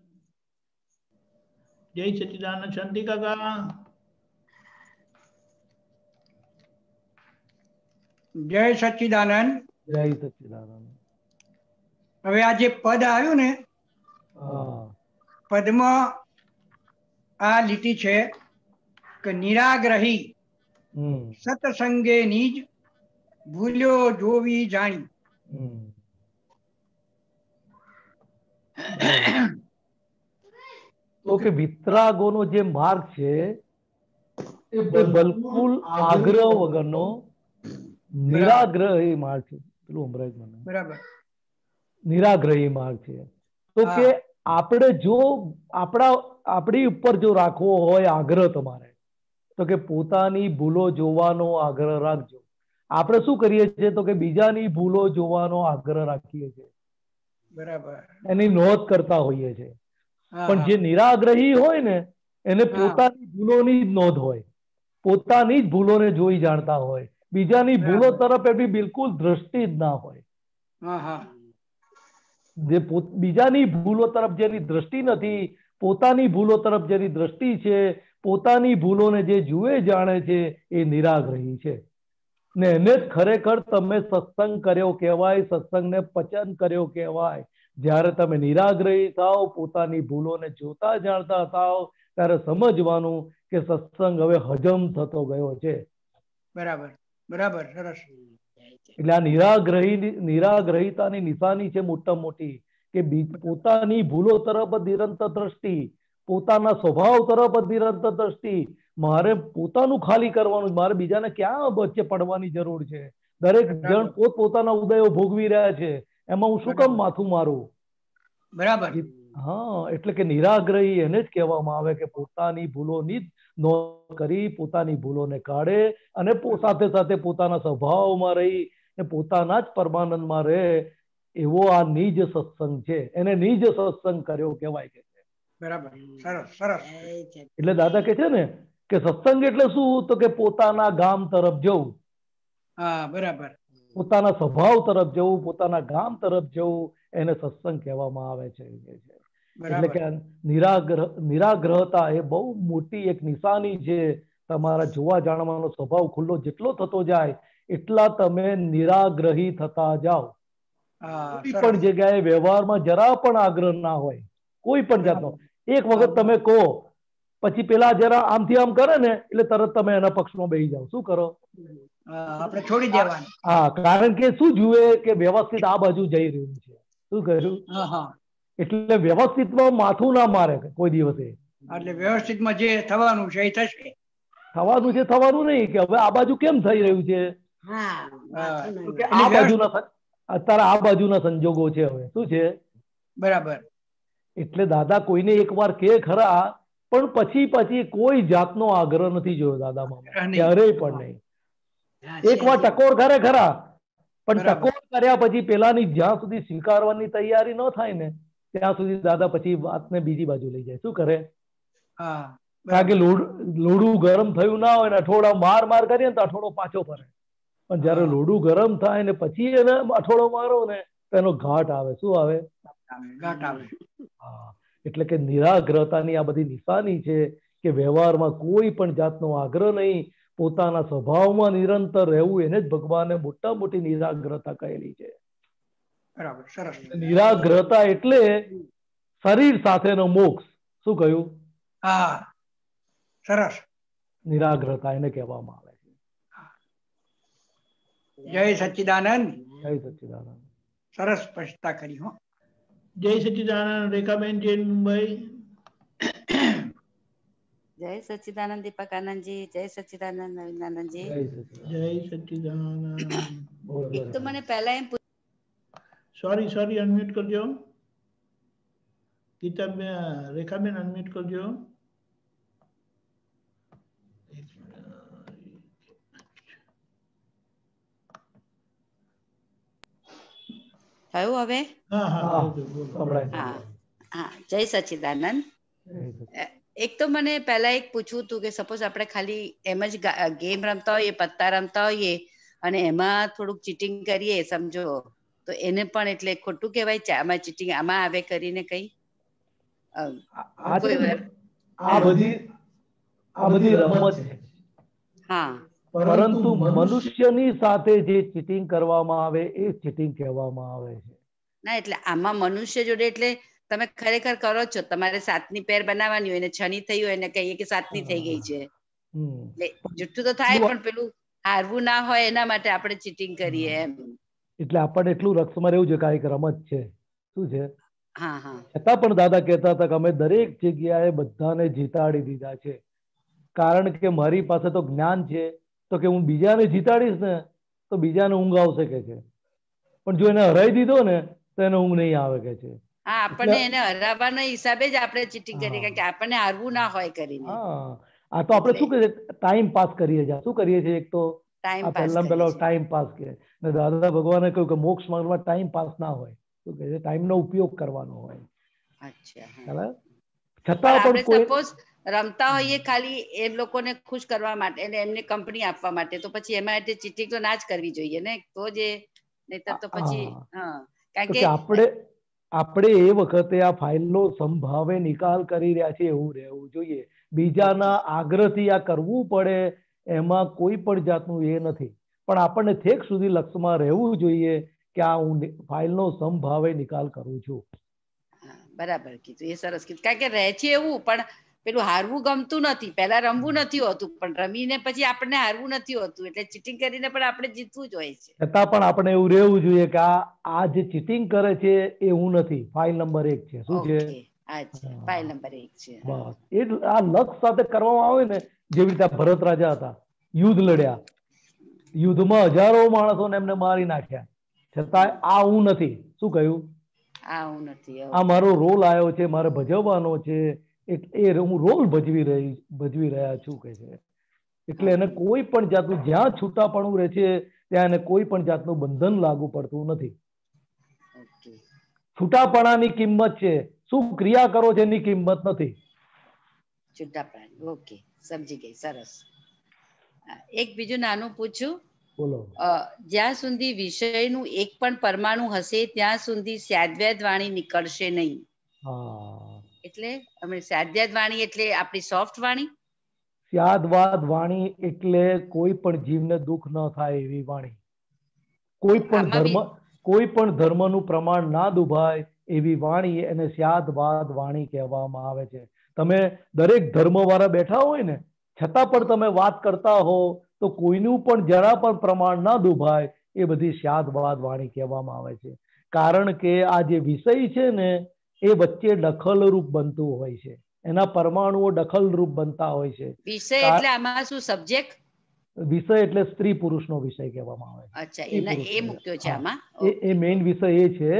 જય સચ્ચિદાનંદ. શાંતિ કાકા. જય સચ્ચિદાનંદ. જય સચ્ચિદાનંદ. હવે આ જે પદ આવ્યું ને, હા, પદમાં આ લીટી છે કે નિરાગ્રહી હમ, સત્સંગે નિજ ભૂલ્યો જોવી જાણી. હમ. તો કે વિતરાગોનો જે માર્ગ છે એ બિલકુલ આગ્રહ વગરનો નિરાગ્રહી માર્ગ છે. પેલું સંભળાય જ મને. બરાબર. નિરાગ્રહી માર્ગ છે. તો હા. કે આપણે જો આપણા આપણી ઉપર જો રાખવો હોય આગ્રહ તમારે, તો કે પોતાની ભૂલો જોવાનો આગ્રહ રાખજો. આપણે શું કરીએ છીએ તો કે બીજાની ભૂલો જોવાનો આગ્રહ રાખીએ છીએ, બરાબર. એની નોંધ કરતા હોઈએ છીએ. હા, પણ હા. જે નિરાગ્રહી હોય ને એને હા. પોતાની ભૂલોની જ નોંધ હોય, પોતાની જ ભૂલોને જોઈ જાણતા હોય, બીજાની ભૂલો બરાબર. તરફ એની બિલકુલ દ્રષ્ટિ જ ના હોય. હા, હા. જે પોત- બીજાની ભૂલો તરફ જેની દ્રષ્ટિ નથી, પોતાની ભૂલો તરફ જેની દ્રષ્ટિ છે, પોતાની ભૂલોને જે જુએ જાણે છે, એ નિરાગ્રહી છે. ને એને જ ખરેખર તમે સત્સંગ કર્યો કહેવાય, સત્સંગને પચન કર્યો કહેવાય. જ્યારે તમે નિરાગ્રહી થાવ, પોતાની ભૂલોને જોતા જાણતા થાવ, ત્યારે સમજવાનું કે સત્સંગ હવે હજમ થતો ગયો છે. બરાબર. બરાબર. સરસ. એટલે આ નિરાગ્રહી નિરાગ્રહીતાની નિશાની છે મોટા મોટી, કે બી- પોતાની ભૂલો તરફ જ નિરંતર દ્રષ્ટિ, પોતાના સ્વભાવ તરફ જ નિરંતર દ્રષ્ટિ. મારે પોતાનું ખાલી કરવાનું, મારે બીજાને ક્યાં વચ્ચે પડવાની જરૂર છે? દરેક જણ પોત પોતાના ઉદયો ભોગવી રહ્યા છે, એમાં હું શું કામ માથું મારું? બરાબર. હા, એટલે કે નિરાગ્રહી એને જ કહેવામાં આવે કે પોતાની ભૂલોની જ નોંધ કરી, પોતાની ભૂલોને કાઢે અને પો- સાથે સાથે પોતાના સ્વભાવમાં રહી ને પોતાના જ પરમાનંદમાં રહે, એવો આ નિજ સત્સંગ છે. એને નિજ સત્સંગ કર્યો કહેવાય છે. બરાબર. સરસ. સરસ. એટલે દાદા કે છે ને કે સત્સંગ એટલે શું? તો કે પોતાના ગામ તરફ જવું, હા, બરાબર. પોતાના સ્વભાવ તરફ જવું, પોતાના ગામ તરફ જવું, એને સત્સંગ કહેવામાં આવે છે. એટલે બરાબર. કે નિરાગ્રહ નિરાગ્રહતા એ બહુ મોટી એક નિશાની છે. તમારા જોવા જાણવાનો સ્વભાવ ખુલ્લો જેટલો થતો જાય, એટલા તમે નિરાગ્રહી થતા જાઓ. હા, કોઈ સરસ. પણ જગ્યાએ વ્યવહારમાં જરા પણ આગ્રહ ના હોય, કોઈ પણ જાતનો. બરાબર. એક વખત તમે કહો, પછી પેલા જરા આમથી આમ કરે ને એટલે તરત તમે એના પક્ષમાં બેસી જાઓ. શું કરો? હા, આપણે છોડી દેવાનું. હા, કારણ કે શું જુએ કે વ્યવસ્થિત આ બાજુ જઈ રહ્યું છે. શું કહ્યું? હા, હા. એટલે વ્યવસ્થિતમાં માથું ના મારે કોઈ દિવસે. એટલે વ્યવસ્થિતમાં જે થવાનું છે એ થશે. થવાનું છે થવાનું નહીં, કે હવે આ બાજુ કેમ થઈ રહ્યું છે? હા. તો કે એટલે આ વ્યવસ્થિત. બાજુના અત્યારે આ બાજુના સંજોગો છે. હવે શું છે? બરાબર. એટલે દાદા કોઈને એકવાર કે ખરા, પણ પછી પછી કોઈ જાતનો આગ્રહ નથી જોયો દાદામાં, ક્યારેય પણ નહીં. એકવાર ટકોર કરે ખરા, પણ ટકોર કર્યા પછી પેલાની જ્યાં સુધી સ્વીકારવાની તૈયારી ન થાય ને ત્યાં સુધી દાદા પછી વાતને બીજી બાજુ લઈ જાય. શું કરે? કારણ કે લોડું ગરમ થયું ના હોય ને અઠોડા માર માર કરીએ ને તો અઠોડો પાછો ફરે, પણ જયારે લોડું ગરમ થાય ને પછી એને અઠોડો મારો ને તો એનો ઘાટ આવે. શું આવે? ઘાટ આવે. હા, એટલે કે નિરાગ્રહતાની આ બધી નિશાની છે કે વ્યવહારમાં કોઈ પણ જાતનો આગ્રહ નહીં, પોતાના સ્વભાવમાં નિરંતર રહેવું, એને જ ભગવાને મોટા મોટી નિરાગ્રહતા કહેલી છે. બરાબર, સરસ. નિરાગ્રહતા એટલે શરીર સાથેનો મોક્ષ. શું કહ્યું? હા, સરસ. નિરાગ્રહતા એને કહેવામાં આવે છે. જય સચ્ચિદાનંદ. જય સચ્ચિદાનંદ. સરસ સ્પષ્ટતા કરી. હો, જય સચ્ચિદાનંદ. રેખાબેન જૈન મુંબઈ. જય સચ્ચિદાનંદ દીપકાનંદજી. જય સચ્ચિદાનંદ નવીનાનંદજી. જય સચ્ચિદાનંદ. એક તો મને પહેલા એમ સોરી સોરી અનમ્યુટ કરજો. ગીતાબેન, રેખાબેન અનમ્યુટ કરજો. થયું હવે? હા હા હા હા. જય સચ્ચિદાનંદ. એક તો મને પહેલા એક પૂછવું હતું કે સપોઝ આપણે ખાલી એમ જ ગેમ રમતા હોઈએ, પત્તા રમતા હોઈએ અને એમાં થોડુંક ચીટિંગ કરીએ સમજો, તો એને પણ એટલે ખોટું કહેવાય? આમાં ચીટિંગ આમાં આવે કરીને કઈ કોઈ વાર આ બધી આ બધી રમત છે. હા, પરંતુ મનુષ્યની સાથે જે ચીટિંગ કરવામાં આવે એ ચીટિંગ કહેવામાં આવે છે. ના, એટલે આમાં મનુષ્ય જોડે એટલે તમે ખરેખર કરો છો, તમારે સાતની પેર બનાવવાની હોય ને છ ની થઈ હોય ને કહીએ કે સાતની થઈ ગઈ છે, એટલે જુઠ્ઠું તો થાય પણ પેલું હારવું ના હોય એના માટે આપણે ચીટિંગ કરીએ એમ. એટલે આપણને એટલું રક્ષમાં રહેવું છે કે આ એક રમત છે. શું છે? હા હા. છતાં પણ દાદા કહેતા હતા કે અમે દરેક જગ્યાએ બધાને જીતાડી દીધા છે, કારણ કે મારી પાસે તો જ્ઞાન છે તો કે હું બીજાને જીતાડીશ ને તો બીજાને ઊંઘ આવશે કે છે, પણ જો એને હરાઈ દીધો ને તો એને ઊંઘ નહીં આવે કે છે. હા, આપણને એને હરાવવાના હિસાબે જ આપણે ચીટિંગ કરીએ, કારણ કે આપણને હારવું ના હોય કરીને. હા, આ તો આપણે શું કરીએ? ટાઈમ પાસ કરીએ છીએ. શું કરીએ છીએ? એક તો આ પહેલા પહેલો ટાઈમ પાસ કે દાદા ભગવાને કહ્યું કે મોક્ષ માર્ગમાં ટાઈમ પાસ ના હોય. શું કહે છે? ટાઈમનો ઉપયોગ કરવાનો હોય. અચ્છા. છતાં પણ કોઈ સપોઝ રમતા હોઈએ ખાલી એ લોકોને ખુશ કરવા માટે અને એમને કંપની આપવા માટે, તો પછી એમાં એટલે ચીટિંગ તો ના જ કરવી જોઈએ ને, તો જે નહીતર તો પછી હા, કારણ કે આપણે આપણે એ વખતે આ ફાઇલનો સંભાવે નિકાલ કરી રહ્યા છે એવું રહેવું જોઈએ. બીજાના આગ્રહથી આ કરવું પડે એમાં કોઈ પણ જાતનું એ નથી, પણ આપણને ઠેક સુધી લક્ષ્યમાં રહેવું જોઈએ કે આ હું ફાઇલનો સંભાવે નિકાલ કરું છું. બરાબર કીધું, એ સરસ કીધું. કારણ કે રહે છે એવું, પણ પેલું હારવું ગમતું નથી. પહેલા રમવું નથી હોતું, પણ રમીને પછી આપણને હારવું નથી હોતું, એટલે ચીટિંગ કરીને પણ આપણે જીતવું જ હોય છે. છતાં પણ આપણે એવું રહેવું જોઈએ કે આ આ જે ચીટિંગ કરે છે એ હું નથી, ફાઇલ નંબર એક છે. શું છે? ફાઇલ નંબર એક છે. બસ એ આ લક્ષ સાથે કરવામાં આવે ને, જેવી રીતે ભરત રાજા હતા, યુદ્ધ લડ્યા, યુદ્ધમાં હજારો માણસોને એમને મારી નાખ્યા, છતાં આ હું નથી. શું કહ્યું? આ હું નથી, આ મારો રોલ આવ્યો છે, મારે ભજવવાનો છે, એ હું રોલ ભજવી રહી ભજવી રહ્યા છું કે છે. એટલે એને કોઈ પણ જાતનું, જ્યાં છૂટાપણું રહે છે ત્યાં એને કોઈ પણ જાતનું બંધન લાગુ પડતું નથી. છૂટાપણાની કિંમત છે, શું ક્રિયા કરો છો એની કિંમત નથી. છૂટાપણા, ઓકે, સમજી ગઈ. સરસ. એક બીજું નાનું પૂછું? બોલો. જ્યાં સુધી વિષયનું એક પણ પરમાણુ હશે ત્યાં સુધી સ્યાદ્વૈત વાણી નીકળશે નહીં. એટલે અમે સ્યાદ્વૈત વાણી એટલે આપણી સોફ્ટ વાણી. સ્યાદવાદ વાણી એટલે કોઈ પણ જીવને દુઃખ ન થાય એવી વાણી. કોઈ પણ ધર્મ કોઈ પણ ધર્મનું પ્રમાણ ના દુભાય એવી વાણી એને સ્યાદવાદ વાણી કહેવામાં આવે છે. તમે દરેક ધર્મ વાળા બેઠા હોય ને, છતાં પણ તમે વાત કરતા હો તો કોઈનું પણ જરા પણ પ્રમાણ ના દુભાય એ બધી સ્યાદવાદ વાણી કહેવામાં આવે છે. કારણ કે આ જે વિષય છે ને એ વચ્ચે દખલરૂપ બનતું હોય છે, એના પરમાણુઓ દખલરૂપ બનતા હોય છે. વિષય એટલે આમાં શું સબ્જેક્ટ? વિષય એટલે સ્ત્રી પુરુષનો વિષય કહેવામાં આવે છે. અચ્છા, એના એ મૂક્યો છે આમાં. એ મેઇન વિષય એ છે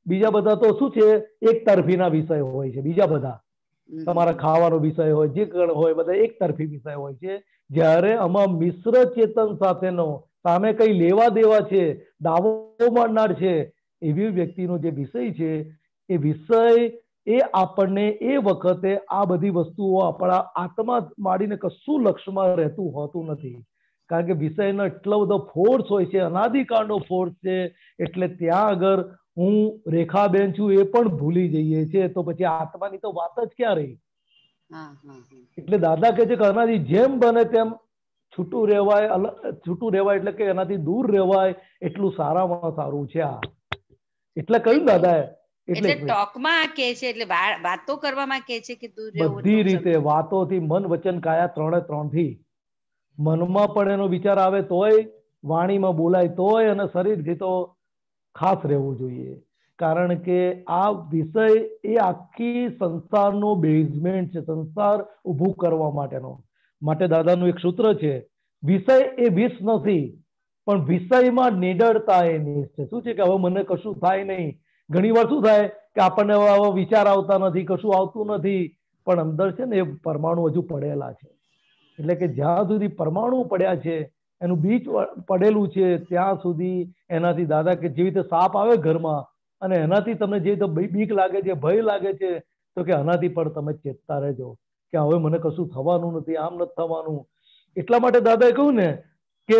બીજા બધા તો શું છે એક તરફીના વિષય હોય છે. બીજા બધા તમારા ખાવાનો વિષય હોય, જે હોય બધા એક તરફી વિષય હોય છે. જ્યારે આમાં મિશ્ર ચેતન સાથેનો સામે કઈ લેવા દેવા છે, દાવો મારનાર છે, એવી વ્યક્તિનો જે વિષય છે એ વિષય એ આપણને એ વખતે આ બધી વસ્તુઓ આપણા આત્મા માંડીને કશું લક્ષમાં રહેતું હોતું નથી. કારણ કે વિષયનો એટલો બધો ફોર્સ હોય છે, અનાદિકાળનો ફોર્સ છે, એટલે ત્યાં આગળ હું રેખાબેન છું એ પણ ભૂલી જઈએ છે. તો પછી આત્માની તો વાત જ ક્યાં રહી? એટલે દાદા કહે છે કે એનાથી જેમ બને તેમ છૂટું રહેવાય, છૂટું રહેવાય એટલે કે એનાથી દૂર રહેવાય એટલું સારામાં સારું છે આ. એટલે કહ્યું દાદાએ, એટલે ટોકમાં કે છે, એટલે વાતો કરવામાં કે છે કે દૂર રહેવું. બધી રીતે વાતોથી, મન વચન કાયા ત્રણે ત્રણ થી. મનમાં પણ એનો વિચાર આવે તોય, વાણીમાં બોલાય તોય, અને શરીરથી તો ખાસ રહેવું જોઈએ. કારણ કે આ વિષય એ આખી સંસારનો બેઝમેન્ટ છે, સંસાર ઊભું કરવા માટેનો. માટે દાદાનું એક સૂત્ર છે, વિષય એ વિષ નથી, પણ વિષયમાં નિડરતા એ નિષ છે. શું છે કે હવે મને કશું થાય નહીં. ઘણી વાર શું થાય કે આપણને વિચાર આવતા નથી, કશું આવતું નથી, પણ અંદર છે ને એ પરમાણુ હજુ પડેલા છે. એટલે કે જ્યાં સુધી પરમાણુ પડ્યા છે, એનું બીજ પડેલું છે, ત્યાં સુધી એનાથી દાદા કે જેવી રીતે સાપ આવે ઘરમાં અને એનાથી તમને જે બીક લાગે છે, ભય લાગે છે, તો કે આનાથી પણ તમે ચેતતા રહેજો કે હવે મને કશું થવાનું નથી, આમ નથી થવાનું. એટલા માટે દાદાએ કહ્યું ને કે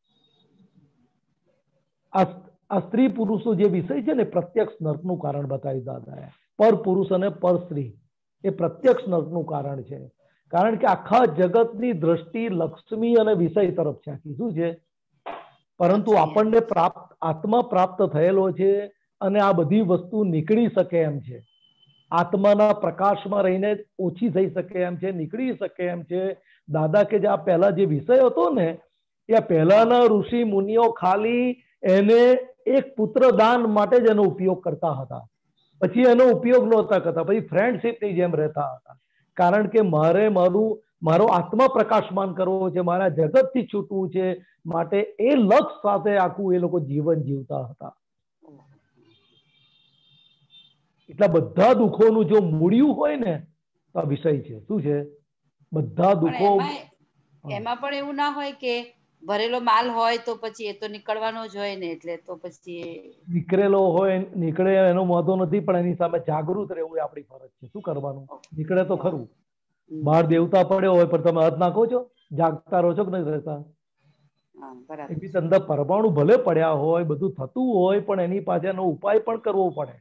આ સ્ત્રી પુરુષનો જે વિષય છે ને પ્રત્યક્ષ નર્કનું કારણ બતાવ્યું દાદાએ. પર પુરુષ અને પર સ્ત્રી એ પ્રત્યક્ષ નર્કનું કારણ છે. કારણ કે આખા જગતની દ્રષ્ટિ લક્ષ્મી અને વિષય તરફ છે. આખી શું છે? પરંતુ આપણને પ્રાપ્ત આત્મા પ્રાપ્ત થયેલો છે અને આ બધી વસ્તુ નીકળી શકે એમ છે. આત્માના પ્રકાશમાં રહીને ઓછી થઈ શકે એમ છે, નીકળી શકે એમ છે. દાદા કે જે આ પહેલા જે વિષય હતો ને એ પહેલાના ઋષિ મુનિઓ ખાલી એને એક પુત્ર દાન માટે જ એનો ઉપયોગ કરતા હતા. પછી એનો ઉપયોગ નહોતા કરતા, પછી ફ્રેન્ડશીપની જેમ રહેતા હતા. કારણ કે મારે મારું મારો આત્મા પ્રકાશમાન કરવો છે, મારા જગતથી છૂટવું છે, માટે એ લક્ષ્ય સાથે આખું એ લોકો જીવન જીવતા હતા. એટલા બધા દુઃખોનું જો મૂળિયું હોય ને તો આ વિષય છે. શું છે? બધા દુઃખો એમાં પણ એવું ના હોય કે ભરેલો માલ હોય તો પછી એ તો નીકળવાનો જ હોય ને, એટલે તો પછી નીકળેલો હોય નીકળે એનો વાંધો નથી, પણ એની સામે જાગૃત રહેવું એ આપણી ફરજ છે. શું કરવાનું? નીકળે તો ખરું. બહાર દેવતા પડ્યો હોય પણ તમે હાથ નાખો છો, જાગતા રહો છો કે નથી રહેતા? એવી અંદર પરમાણુ ભલે પડ્યા હોય, બધું થતું હોય, પણ એની પાછળનો ઉપાય પણ કરવો પડે.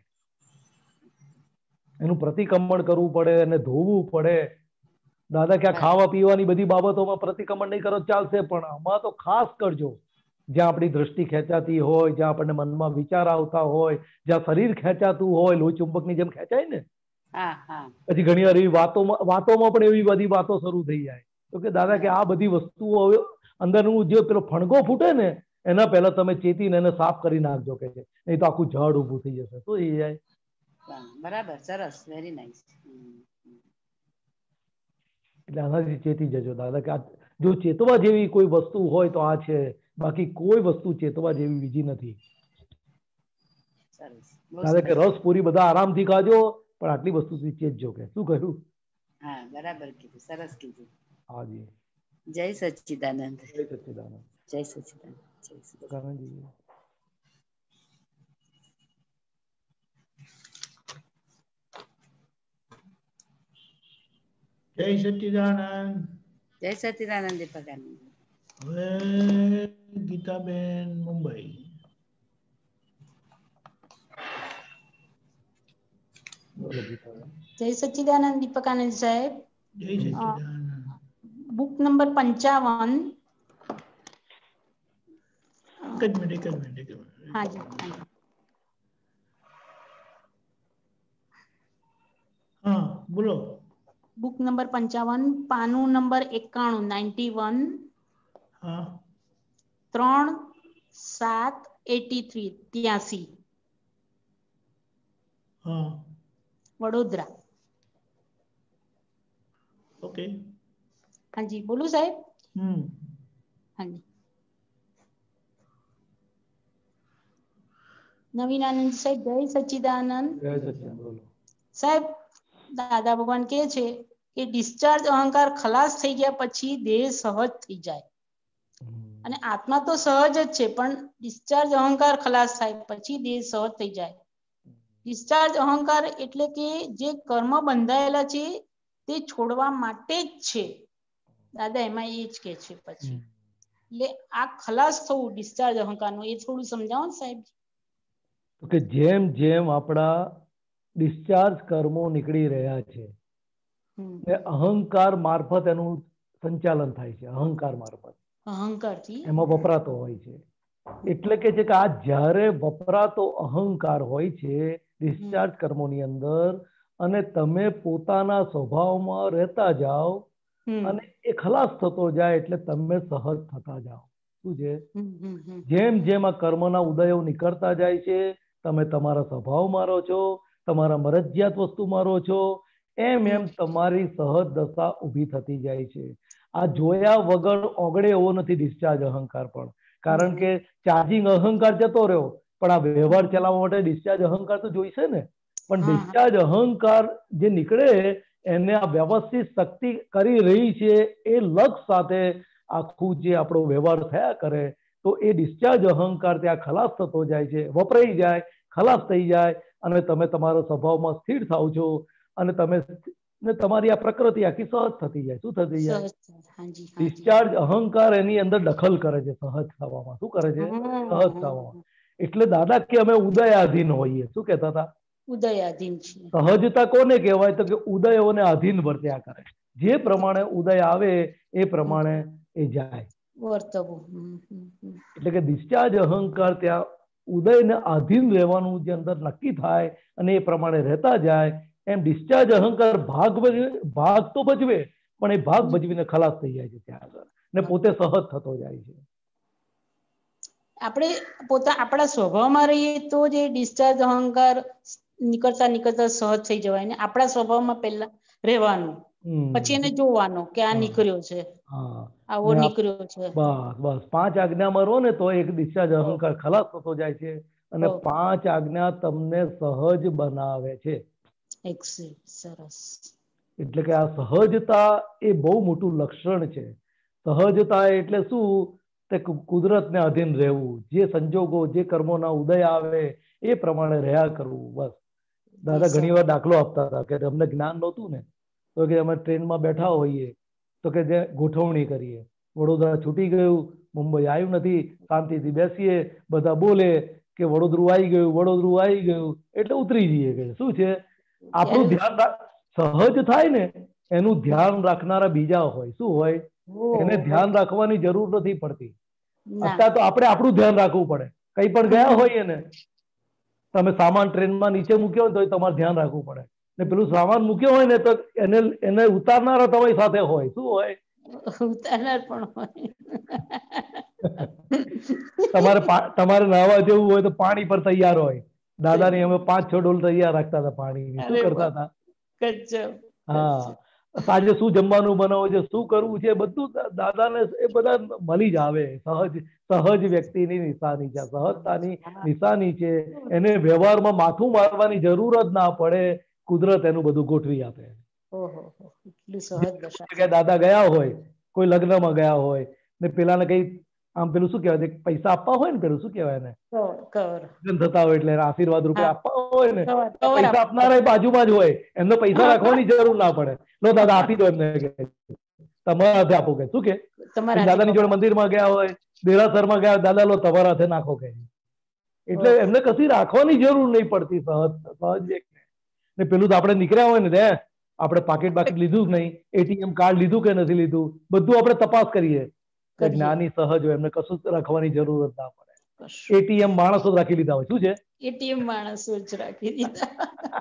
એનું પ્રતિક્રમણ કરવું પડે, એને ધોવું પડે. દાદા કે ખાવા પીવાની બધી બાબતોમાં પ્રતિક્રમણ નહીં કરો ચાલશે, પણ આમાં તો ખાસ કરજો. જ્યાં આપણી દ્રષ્ટિ ખેંચાતી હોય, જ્યાં આપણને મનમાં વિચાર આવતા હોય, જ્યાં શરીર ખેંચાતું હોય, લોહી ચુંબકની જેમ ખેંચાય ને, પછી ઘણી વાર એવી વાતોમાં વાતોમાં પણ એવી બધી વાતો શરૂ થઈ જાય. તો કે દાદા કે આ બધી વસ્તુઓ હવે અંદરનું જે પેલો ફણગો ફૂટે ને એના પહેલા તમે ચેતીને એને સાફ કરી નાખજો કે છે, નહીં તો આખું ઝાડ ઊભું થઈ જશે. શું થઈ જાય? બરાબર, સરસ, વેરી નાઇસ. એટલે આનાથી ચેતી જજો દાદા કે જો ચેતવા જેવી કોઈ વસ્તુ હોય તો આ છે, બાકી કોઈ વસ્તુ ચેતવા જેવી બીજી નથી. દાદા કે રસ પૂરી બધા આરામથી ખાજો, પણ આટલી વસ્તુથી ચેતજો કે. શું કહ્યું? હા, બરાબર કીધું, સરસ કીધું. હાજી. જય સચ્ચિદાનંદ. જય સચ્ચિદાનંદ. જય સચ્ચિદાનંદ. જય સચ્ચિદાનંદ. જય સચ્ચિદાનંદ. જય સચ્ચિદાનંદ દીપકાનંદ. હવે ગીતાબેન મુંબઈ. જય સચ્ચિદાનંદ દીપકાનંદ સાહેબ. જય સચ્ચિદાનંદ. બુક નંબર પંચાવન. એક જ મિનિટ એક જ મિનિટ એક જ મિનિટ. હાજી. હા બોલો. બુક નંબર પંચાવન, પાનું નંબર એકાણું, નાઇન્ટી વન. હા. ત્રણ સાત એટી થ્રી ત્યાસી. હા. વડોદરા. ઓકે. હાજી બોલું સાહેબ? હમ. હાજી. નવીનાનંદ સાહેબ જય સચ્ચિદાનંદ. જય સચ્ચિદાનંદ. બોલો સાહેબ, દાદા ભગવાન કહે છે કે ડિસ્ચાર્જ અહંકાર ખલાસ થઈ ગયા પછી દેહ સહજ થઈ જાય, અને આત્મા તો સહજ જ છે, પણ ડિસ્ચાર્જ અહંકાર ખલાસ થાય પછી દેહ સહજ થઈ જાય. ડિસ્ચાર્જ અહંકાર એટલે કે જે કર્મ બંધાયેલા છે તે છોડવા માટે જ છે. દાદા એમાં એ જ કે છે પછી, એટલે આ ખલાસ થવું ડિસ્ચાર્જ અહંકાર નું, એ થોડું સમજાવો ને સાહેબ. કે જેમ જેમ આપણા ડિસ્ચાર્જ કર્મો નીકળી રહ્યા છે, અહંકાર મારફત એનું સંચાલન થાય છે. અહંકાર મારફત અહંકારથી એમાં વપરાતો હોય છે. એટલે કે છે કે આ જ્યારે વપરાતો અહંકાર હોય છે ડિસ્ચાર્જ કર્મોની અંદર, અને તમે પોતાના સ્વભાવમાં રહેતા જાઓ અને એ ખલાસ થતો જાય એટલે તમે સહજ થતા જાઓ. શું છે? જેમ જેમ આ કર્મના ઉદયો નીકળતા જાય છે, તમે તમારા સ્વભાવ મારો છો, તમારા મરજિયાત વસ્તુ મારો છો, એમ એમ તમારી સહજ દશા ઊભી થતી જાય છે. આ જોયા વગર ઓગળે એવો નથી ડિસ્ચાર્જ અહંકાર પણ, કારણ કે ચાર્જિંગ અહંકાર જતો રહ્યો, પણ આ વ્યવહાર ચલાવવા માટે ડિસ્ચાર્જ અહંકાર તો જોઈશે ને. પણ ડિસ્ચાર્જ અહંકાર જે નીકળે એને આ વ્યવસ્થિત શક્તિ કરી રહી છે, એ લક્ષ સાથે આખું જે આપણો વ્યવહાર થયા કરે, તો એ ડિસ્ચાર્જ અહંકાર ત્યાં ખલાસ થતો જાય છે, વપરાઈ જાય, ખલાસ થઈ જાય, અને તમે તમારા સ્વભાવમાં સ્થિર થાવ છો, અને તમે ને તમારી આ પ્રકૃતિ આખી સહજ થતી જાય. શું થતી જાય? ડિસ્ચાર્જ અહંકાર એની અંદર દખલ કરે છે સહજ થવામાં. શું કરે છે? સહજ થવામાં. એટલે દાદા કે અમે ઉદયાધીન હોઈએ. શું કહેતા હતા? ઉદયાધીન છીએ. સહજતા કોને કહેવાય? તો કે ઉદયોને આધીન વર્ત્યા કરે. જે પ્રમાણે ઉદય આવે એ પ્રમાણે એ જાય. એટલે કે ડિસ્ચાર્જ અહંકાર ત્યાં ઉદયને આધીન રહેવાનું જે અંદર નક્કી થાય અને એ પ્રમાણે રહેતા જાય, એમ ડિસ્ચાર્જ અહંકાર ભાગ ભાગ તો ભજવે, પણ એ ભાગ ભજવીને ખલાસ થઈ જાય છે ત્યાં આગળ, ને પોતે સહજ થતો જાય છે. આપણે પોતા આપણા સ્વભાવમાં રહીએ તો જે ડિસ્ચાર્જ અહંકાર નીકળતા નીકળતા સહજ થઈ જવાય, ને આપણા સ્વભાવમાં પહેલા રહેવાનું, પછી એને જોવાનો કે આ નીકળ્યો છે, આવો નીકળ્યો છે. બસ બસ પાંચ આજ્ઞામાં રહો ને તો એક ડિસ્ચાર્જ અહંકાર ખલાસ થતો જાય છે, અને પાંચ આજ્ઞા તમને સહજ બનાવે છે. સરસ. એટલે કે આ સહજતા એ બહુ મોટું લક્ષણ છે. સહજતા એટલે શું? તે કુદરતને અધીન રહેવું, જે સંજોગો જે કર્મોના ઉદય આવે એ પ્રમાણે રહ્યા કરવું. બસ દાદા ઘણી વાર દાખલો આપતા હતા કે અમને જ્ઞાન નહોતું ને, તો કે અમે ટ્રેનમાં બેઠા હોઈએ તો કે જે ગોઠવણી કરીએ, વડોદરા છૂટી ગયું, મુંબઈ આવ્યું નથી, શાંતિથી બેસીએ, બધા બોલે કે વડોદરું આવી ગયું, વડોદરું આવી ગયું, એટલે ઉતરી જઈએ. કે શું છે? આપણું ધ્યાન સહજ થાય ને એનું ધ્યાન રાખનારા બીજા હોય. શું હોય? એને ધ્યાન રાખવાની જરૂર નથી પડતી. અત્યારે તો આપણે આપણું ધ્યાન રાખવું પડે. કઈ પણ ગયા હોઈએ ને, તમે સામાન ટ્રેનમાં નીચે મૂક્યો હોય તો તમારે ધ્યાન રાખવું પડે, ને પેલું સામાન મૂક્યો હોય ને તો એને એને ઉતારનારા તમારી સાથે હોય. શું હોય? ઉતારનાર પણ હોય. તમારે તમારે નાહવા જેવું હોય તો પાણી પર તૈયાર હોય. દાદાની અમે પાંચ છ ડોલ તૈયાર રાખતા હતા પાણીની. શું કરતા હતા? હા, સાંજે શું જમવાનું બનાવવું છે, શું કરવું છે, બધું દાદાને એ બધા મળી જ આવે. સહજ સહજ વ્યક્તિની નિશાની છે, સહજતાની નિશાની છે. એને વ્યવહારમાં માથું મારવાની જરૂર જ ના પડે, કુદરત એનું બધું ગોઠવી આપે. દાદા ગયા હોય, કોઈ લગ્નમાં ગયા હોય ને પેલાને કઈ આમ પેલું શું કહેવાય, પૈસા આપવા હોય ને, પેલું શું કહેવાય એને, થતા હોય એટલે આશીર્વાદ રૂપે આપવા હોય ને, પૈસા આપનારા બાજુમાં જ હોય, એમને પૈસા રાખવાની જરૂર ના પડે. લો દાદા આપી દો એમને, તમારા હાથે આપો કે. શું કે દાદાની જોડે મંદિરમાં ગયા હોય, દેરાસરમાં ગયા, દાદા લો તમારા હાથે નાખો કે. એટલે એમને કશી રાખવાની જરૂર નહીં પડતી. સહજ સહજ એક ને પેલું તો આપણે નીકળ્યા હોય ને, ત્યાં આપણે પાકીટ બાકીટ લીધું જ નહીં, એટીએમ કાર્ડ લીધું કે નથી લીધું, બધું આપણે તપાસ કરીએ. જ્ઞાની સહજ હોય, એમને કશું રાખવાની જરૂર જ ના પડે. એટીએમ માણસો જ રાખી લીધા હોય. શું છે? એટીએમ માણસો જ રાખી દીધા.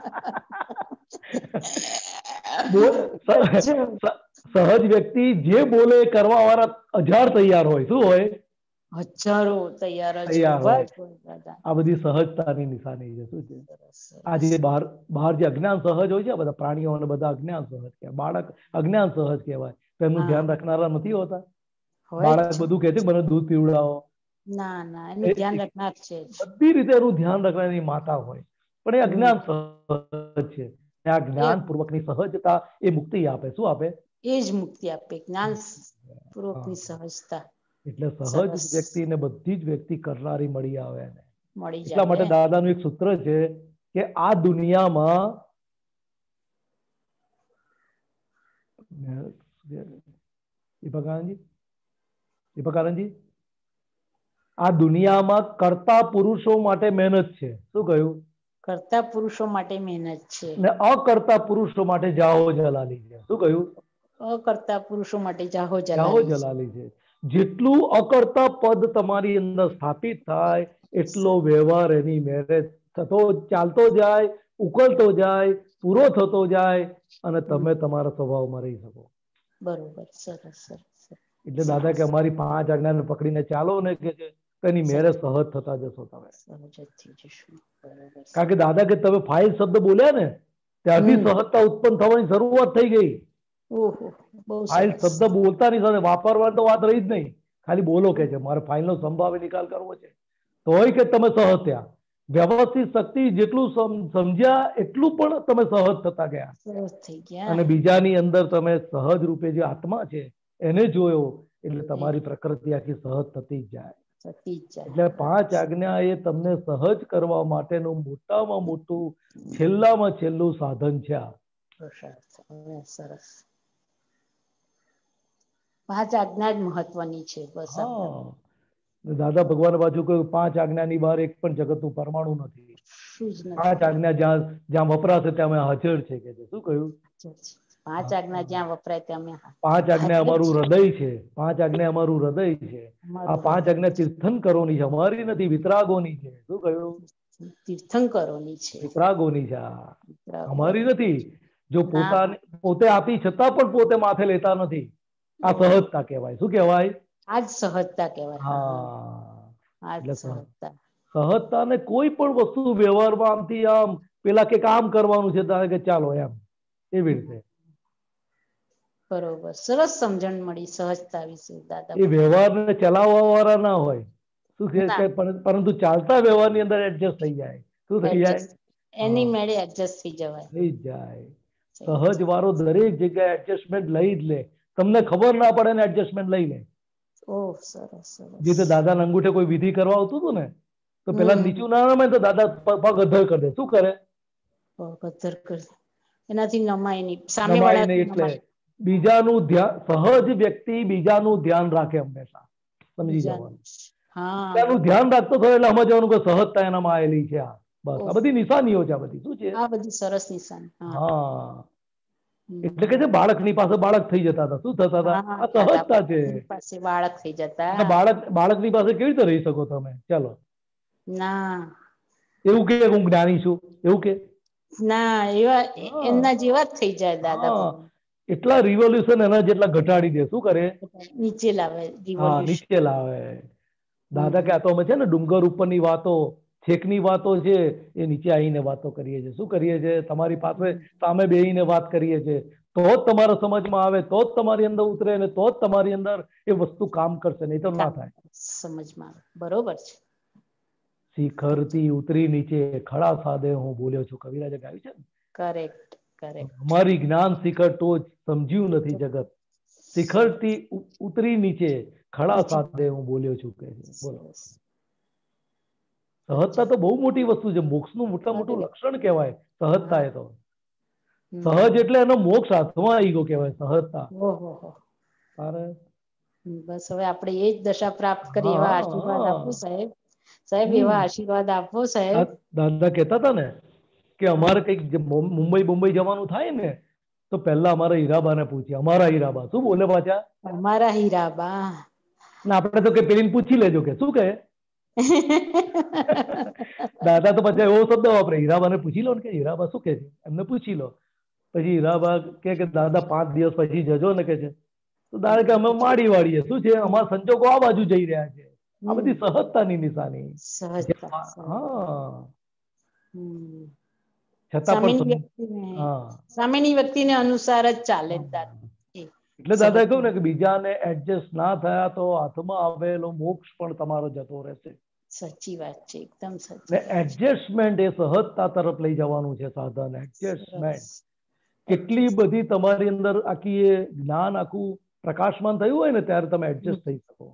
સહજ વ્યક્તિ જે બોલે કરવા વાળા હજાર તૈયાર હોય. શું હોય? હજારો તૈયાર જ હોય. આ બધી સહજતાની નિશાની છે. શું છે? આજે બહાર બહાર જે અજ્ઞાન સહજ હોય છે, બધા પ્રાણીઓ બધા અજ્ઞાન સહજ કહેવાય. બાળક અજ્ઞાન સહજ કહેવાય. તો એમનું ધ્યાન રાખનારા નથી હોતા. બાળક બધું કહે છે મને દૂધ પીવડાવો, ના ના એનું ધ્યાન રાખનાર છે જ. બધી રીતે એનું ધ્યાન રાખનારી માતા હોય, પણ એ અજ્ઞાન સહજ છે. આ જ્ઞાન પૂર્વકની સહજતા એ મુક્તિ આપે. શું આપે? એ જ મુક્તિ આપે, જ્ઞાન પૂર્વકની સહજતા. એટલે સહજ વ્યક્તિને બધી જ વ્યક્તિ કરનારી મળી આવે એને. મળી એટલા માટે જાય. દાદાનું એક સૂત્ર છે કે આ દુનિયામાં દીપકાનંદજી દીપકાનંદજી આ દુનિયામાં કરતા પુરુષો માટે મહેનત છે. શું કહ્યું? કરતા પુરુષો માટે મહેનત છે ને અકર્તા પુરુષો માટે જાહો જલાલી છે. શું કહ્યું? અકર્તા પુરુષો માટે જાહો જાહો જલાલી જલાલી છે. જેટલું અકર્તા પદ તમારી અંદર સ્થાપિત થાય એટલો વ્યવહાર એની મેરેજ થતો ચાલતો જાય, ઉકળતો જાય, પૂરો થતો જાય અને તમે તમારા સ્વભાવમાં રહી શકો. બરોબર, સરસ સરસ. એટલે દાદા કે અમારી પાંચ આજ્ઞાને પકડીને ચાલો ને કે એની મેરેજ સહજ થતા જશો તમે. કારણ કે દાદા કે તમે ફાઇલ શબ્દ બોલ્યા ને ત્યારથી સહજતા ઉત્પન્ન થવાની શરૂઆત થઈ ગઈ. ફાઇલ શબ્દ બોલતાની સાથે વાપરવાની તો વાત રહી જ નહીં, ખાલી બોલો કે છે મારે ફાઇલનો સંભાવે નિકાલ કરવો છે તોય કે તમે સહજ થયા. વ્યવસ્થિત શક્તિ જેટલું સમજ્યા એટલું પણ તમે સહજ થતા ગયા અને બીજાની અંદર તમે સહજ રૂપે જે આત્મા છે એને જોયો એટલે તમારી પ્રકૃતિ આખી સહજ થતી જ જાય. એટલે પાંચ આજ્ઞા એ તમને સહજ કરવા માટેનું મોટામાં મોટું છેલ્લામાં છેલ્લું સાધન છે. સરસ. પાંચ આજ્ઞા જ મહત્વની છે. બસ દાદા ભગવાન બાજુ કોઈ પાંચ આજ્ઞાની બહાર એક પણ જગતનું પરમાણુ નથી. પાંચ આજ્ઞા જ્યાં જ્યાં વપરાશે ત્યાં અમે હાજર છે કે શું કહ્યું? પાંચ આજ્ઞા જ્યાં વપરાય ત્યાં પાંચ આજ્ઞા અમારું હૃદય છે. પાંચ આજ્ઞા અમારું હૃદય છે. આ પાંચ આજ્ઞા તીર્થંકરોની છે, અમારી નથી, વિતરાગોની છે. શું કહ્યું? તીર્થંકરોની છે, વિતરાગોની છે, અમારી નથી. જો પોતાને પોતે આપી છતાં પણ પોતે માથે લેતા નથી, આ સહજતા કહેવાય. શું કહેવાય? આ જ સહજતા કહેવાય. હા, એટલે સહજતા. સહજતા ને કોઈ પણ વસ્તુ વ્યવહારમાં આમથી આમ પેલા કે કામ કરવાનું છે તારે કે ચાલો એમ એવી રીતે. બરોબર, સરસ સમજણ મળી સહજતા વિશે દાદા. એ વ્યવહારને ચલાવવા વાળા ના હોય શું છે, પરંતુ ચાલતા વ્યવહારની અંદર એડજસ્ટ થઈ જાય. શું થઈ જાય? એની મેળે એડજસ્ટ થઈ જવાય. થઈ જાય. સહજ વાળો દરેક જગ્યાએ એડજસ્ટમેન્ટ લઈ જ લે. તમને ખબર ના પડે ને એડજસ્ટમેન્ટ લઈ લે. ઓહ, સરસ સરસ. જે તો દાદા અંગૂઠે કોઈ વિધિ કરવા આવતું હતું ને તો પેલા નીચું ના નમે તો દાદા પગ અધર કરી દે. શું કરે? પગ અધર કરે. એનાથી નમાય નહીં. સામે વાળા એટલે બીજાનું ધ્યાન, સહજ વ્યક્તિ બીજાનું ધ્યાન રાખે હંમેશા. સમજી જવાનું. બીજાનું ધ્યાન રાખતો થયો એટલે સમજવાનું કે સહજતા એનામાં આવેલી છે. આ બસ આ બધી નિશાનીઓ છે. આ બધી શું છે? આ બધી સરસ નિશાની. હા, એટલે કે છે બાળકની પાસે બાળક થઈ જતા હતા. શું થતા હતા? આ સહજતા છે. બાળક થઈ જતા. બાળક બાળકની પાસે કેવી રીતે રહી શકો તમે? ચાલો ના એવું કે હું જ્ઞાની છું એવું કે ના, એવા એમના જેવા જ થઈ જાય દાદા. એટલા રિવોલ્યુશન એના જેટલા ઘટાડી દે. શું કરે? નીચે લાવે. હા, નીચે લાવે. દાદા કે આ તો અમે છે ને ડુંગર ઉપરની વાતો, છેકની વાતો છે એ નીચે આવીને વાતો કરીએ છીએ. શું કરીએ છીએ? તમારી પાસે સામે બેહીને વાત કરીએ છીએ તો જ તમારા સમજમાં આવે, તો જ તમારી અંદર ઉતરે ને તો જ તમારી અંદર એ વસ્તુ કામ કરશે, નહીં તો ના થાય. સમજમાં આવે. બરોબર છે. શિખરથી ઉતરી નીચે ખડા સાદે હું બોલ્યો છું. કવિરાજે ગાયું છે ને. Correct correct. અમારી જ્ઞાન શિખર તો જ સમજ્યું નથી જગત. શિખરથી ઉતરી નીચે ખડા સાદે હું બોલ્યો છું કે બોલો. સહજતા તો બહુ મોટી વસ્તુ છે. મોક્ષનું મોટા મોટું લક્ષણ કહેવાય સહજતા. એ તો સહજ એટલે એનો મોક્ષ હાથમાં આવી ગયો કહેવાય સહજતા. બસ હવે આપણે એ જ દશા પ્રાપ્ત કરી એવા આશીર્વાદ આપો સાહેબ. સાહેબ એવા આશીર્વાદ આપો સાહેબ. દાદા કહેતા હતા ને કે અમારે કઈક મુંબઈ મુંબઈ જવાનું થાય ને તો પહેલા અમારા હીરાબાને પૂછીએ. અમારા હીરાબા શું બોલે પાછા? અમારા હીરાબા. ને આપણે તો કે પેલીને પૂછી લેજો કે શું કહે. દાદા તો પછી એવો શબ્દ વાપરે, હીરાબાને પૂછી લો ને કે હીરાબા શું કે છે એમને પૂછી લો. પછી હીરાબા કે દાદા પાંચ દિવસ પછી જજો ને કે છે તો દાદા કે અમે માડી વાળીએ. શું છે? અમારા સંજોગો આ બાજુ જઈ રહ્યા છે. આ બધી સહજતાની નિશાની. હા, છતાં પણ સામેની વ્યક્તિને અનુસાર જ ચાલે. એટલે દાદા કહ્યું ને કે બીજાને એડજસ્ટ ના થયા તો હાથમાં આવેલો મોક્ષ પણ તમારો જતો રહેશે. સાચી વાત છે, એકદમ સાચી. એટલે એડજસ્ટમેન્ટ એ સહજતા તરફ લઈ જવાનું છે સાધન. એડજસ્ટમેન્ટ કેટલી બધી તમારી અંદર આખી એ જ્ઞાન આખું પ્રકાશમાન થયું હોય ને ત્યારે તમે એડજસ્ટ થઈ શકો.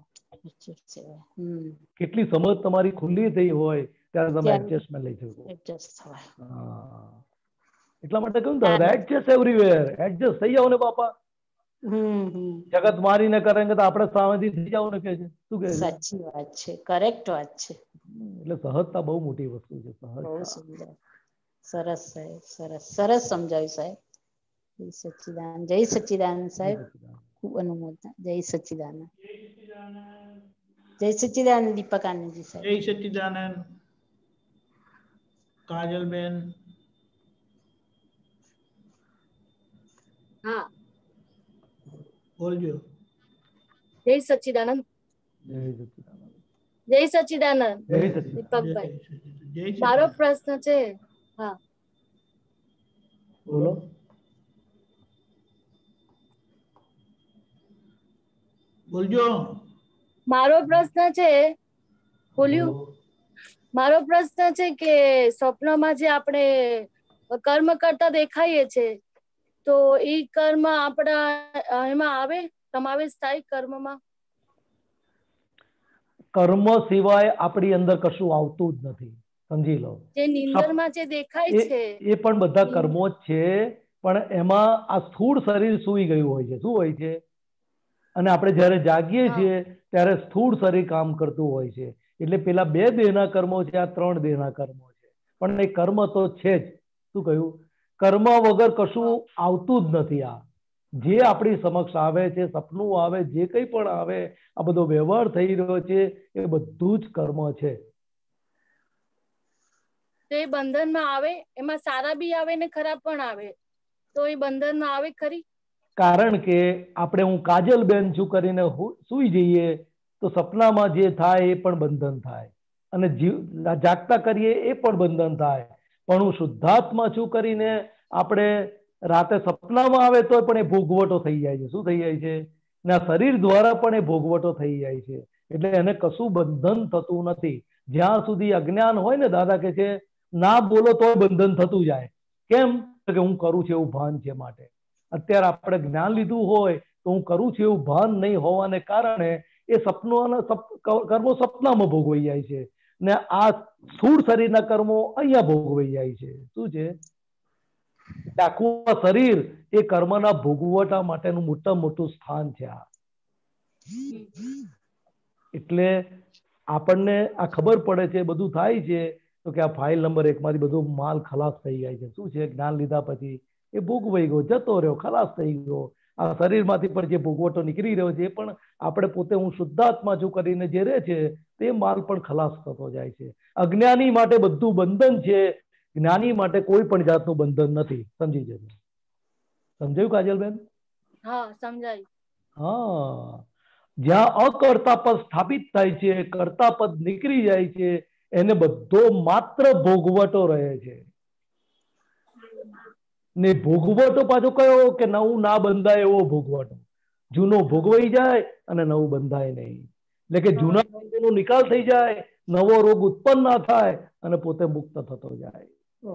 કેટલી સમજ તમારી ખુલ્લી થઈ હોય ત્યારે તમે એડજસ્ટમેન્ટ લઈ શકો. એટલા માટે કહ્યું ને એડજસ્ટ એવરીવેર. એડજસ્ટ થઈ જાવ ને બાપા. જગત મારીને કરેંગે તો આપણે સામેથી થઈ જાવ ને કે છે. શું કે? સાચી વાત છે, કરેક્ટ વાત છે. એટલે સહજતા બહુ મોટી વસ્તુ છે. બહુ સુંદર. સરસ સાહેબ, સરસ સરસ સમજાવ્યું સાહેબ. જય સચ્ચિદાનંદ. જય સચ્ચિદાનંદ સાહેબ. ખૂબ અનુમોદના. જય સચ્ચિદાનંદ. જય સચ્ચિદાનંદ દીપક આનંદજી સાહેબ. જય સચ્ચિદાનંદ. કાજલબેન. હા બોલજો. જય સચ્ચિદાનંદ. જય સચ્ચિદાનંદ દીપકભાઈ. મારો પ્રશ્ન છે. હા બોલો. બોલજો. મારો પ્રશ્ન છે. બોલ્યું. મારો પ્રશ્ન છે કે સ્વપ્નમાં જે આપણે કર્મ કરતા દેખાઈએ છે તો એ કર્મ આપણા એમાં આવે, સમાવેશ થાય કર્મમાં? કર્મ સિવાય આપણી અંદર કશું આવતું જ નથી, સમજી લો. જે નિંદરમાં જે દેખાય છે એ પણ બધા કર્મો જ છે, પણ એમાં આ સ્થૂળ શરીર સૂઈ ગયું હોય છે. શું હોય છે? અને આપણે જ્યારે જાગીએ છીએ ત્યારે સ્થૂળ શરીર કામ કરતું હોય છે. એટલે પેલા બે દેહના કર્મો છે, આ ત્રણ દેહના કર્મો છે. પણ એ કર્મ તો છે જ. શું કહ્યું? કર્મ વગર કશું આવતું જ નથી. આ જે આપણી સમક્ષ આવે છે, સપનું આવે, જે કંઈ પણ આવે, આ બધો વ્યવહાર થઈ રહ્યો છે એ બધું જ કર્મ છે. તો એ બંધનમાં આવે, એમાં સારા બી આવે ને ખરાબ પણ આવે, તો એ બંધનમાં આવે ખરી? કારણ કે આપણે હું કાજલબેન છું કરીને સૂઈ જઈએ તો સપનામાં જે થાય એ પણ બંધન થાય, અને જીવ જાગતા કરીએ એ પણ બંધન થાય. પણ હું શુદ્ધાત્મા છું કરીને આપણે રાતે સપનામાં આવે તો પણ એ ભોગવટો થઈ જાય છે. શું થઈ જાય છે? ને આ શરીર દ્વારા પણ એ ભોગવટો થઈ જાય છે. એટલે એને કશું બંધન થતું નથી જ્યાં સુધી અજ્ઞાન હોય ને. દાદા કે છે ના બોલો તો બંધન થતું જાય. કેમ? કે હું કરું છું એવું ભાન છે માટે. અત્યારે આપણે જ્ઞાન લીધું હોય તો હું કરું છું એવું ભાન નહીં હોવાને કારણે એ સપનો કર્મો સપનામાં ભોગવાઈ જાય છે, ને આ સ્થૂળ શરીરના કર્મો અહીંયા ભોગવાઈ જાય છે. શું છે? આખું શરીર એ કર્મના ભોગવટા માટેનું મોટામાં મોટું સ્થાન છે આ. એટલે આપણને આ ખબર પડે છે બધું થાય છે તો કે આ ફાઇલ નંબર એક માંથી બધો માલ ખલાસ થઈ જાય છે. શું છે? જ્ઞાન લીધા પછી એ ભોગવાઈ ગયો, જતો રહ્યો, ખલાસ થઈ ગયો. આ શરીરમાંથી પણ જે ભોગવટો નીકળી રહ્યો છે એ પણ આપણે પોતે હું શુદ્ધાત્મા છું કરીને જે રહે છે તે માલ પણ ખલાસ થતો જાય છે. અજ્ઞાની માટે બધું બંધન છે, જ્ઞાની માટે કોઈ પણ જાતનું બંધન નથી. સમજી જજો. સમજાયું કાજલબેન? હા સમજાયું. હા, જ્યાં અકર્તા પદ સ્થાપિત થાય છે, કર્તા પદ નીકળી જાય છે, એને બધો માત્ર ભોગવટો રહે છે. ને ભોગવટો પાછો કયો? કે નવું ના બંધાય એવો ભોગવટો. જૂનો ભોગવાઈ જાય અને નવું બંધાય નહીં. એટલે કે જૂના રોગોનો નિકાલ થઈ જાય, નવો રોગ ઉત્પન્ન ના થાય અને પોતે મુક્ત થતો જાય.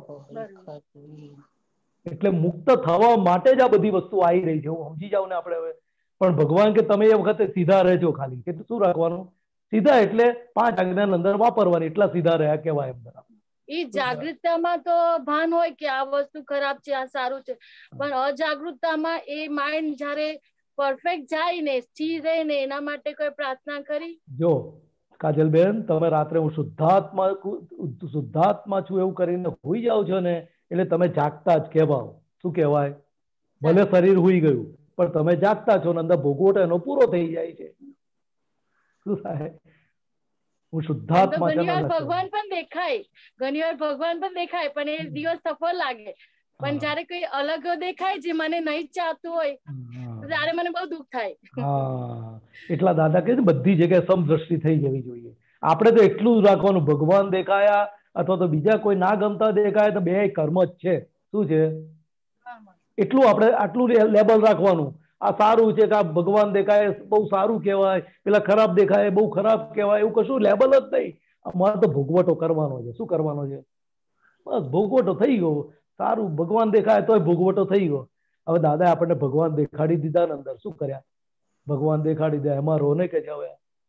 એટલે મુક્ત થવા માટે જ આ બધી વસ્તુ આવી રહી છે. હું સમજી જાવ ને આપણે હવે. પણ ભગવાન કે તમે એ વખતે સીધા રહેજો. ખાલી કે શું રાખવાનું? સીધા એટલે પાંચ આજ્ઞાની અંદર વાપરવાની. એટલા સીધા રહ્યા કહેવાય એમ. એ જાગૃતતામાં તો ભાન હોય કે આ વસ્તુ ખરાબ છે, આ સારું છે, પણ અજાગૃતતામાં એ માઇન્ડ જ્યારે પરફેક્ટ જાય ને, સ્થિર રહે ને, એના માટે કોઈ પ્રાર્થના કરી? જો કાજલબેન, તમે રાત્રે હું શુદ્ધાત્મા શુદ્ધાત્મા છું એવું કરીને હોઈ જાવ છો ને, એટલે તમે જાગતા જ કહેવાઓ. શું કહેવાય? ભલે શરીર હોઈ ગયું પણ તમે જાગતા છો ને અંદર ભોગવટો એનો પૂરો થઈ જાય છે. શું થાય? હું શુદ્ધાત્મા ઘણી વાર ભગવાન પણ દેખાય, ઘણી વાર ભગવાન પણ દેખાય, પણ એ દિવસ સફળ લાગે. પણ જયારે કોઈ અલગ દેખાય જે મને નહીં ચાહતું હોય ત્યારે મને બહુ દુઃખ થાય. હા, એટલા દાદા કહે છે બધી જગ્યાએ સમદ્રષ્ટિ થઈ જવી જોઈએ. આપણે તો એટલું જ રાખવાનું, ભગવાન દેખાયા અથવા તો બીજા કોઈ ના ગમતા દેખાય તો બે કર્મ જ છે. શું છે? એટલું આપણે આટલું લેબલ રાખવાનું. આ સારું છે કે આ ભગવાન દેખાય બહુ સારું કહેવાય, પેલા ખરાબ દેખાય બહુ ખરાબ કહેવાય, એવું કશું લેબલ જ નહીં. અમારે તો ભોગવટો કરવાનો છે. શું કરવાનો છે? બસ ભોગવટો થઈ ગયો. સારું ભગવાન દેખાય તોય ભોગવટો થઈ ગયો. હવે દાદા આપણને ભગવાન દેખાડી દીધા ને અંદર શું કર્યા? ભગવાન દેખાડી દે એમાં રોને કે છે હવે.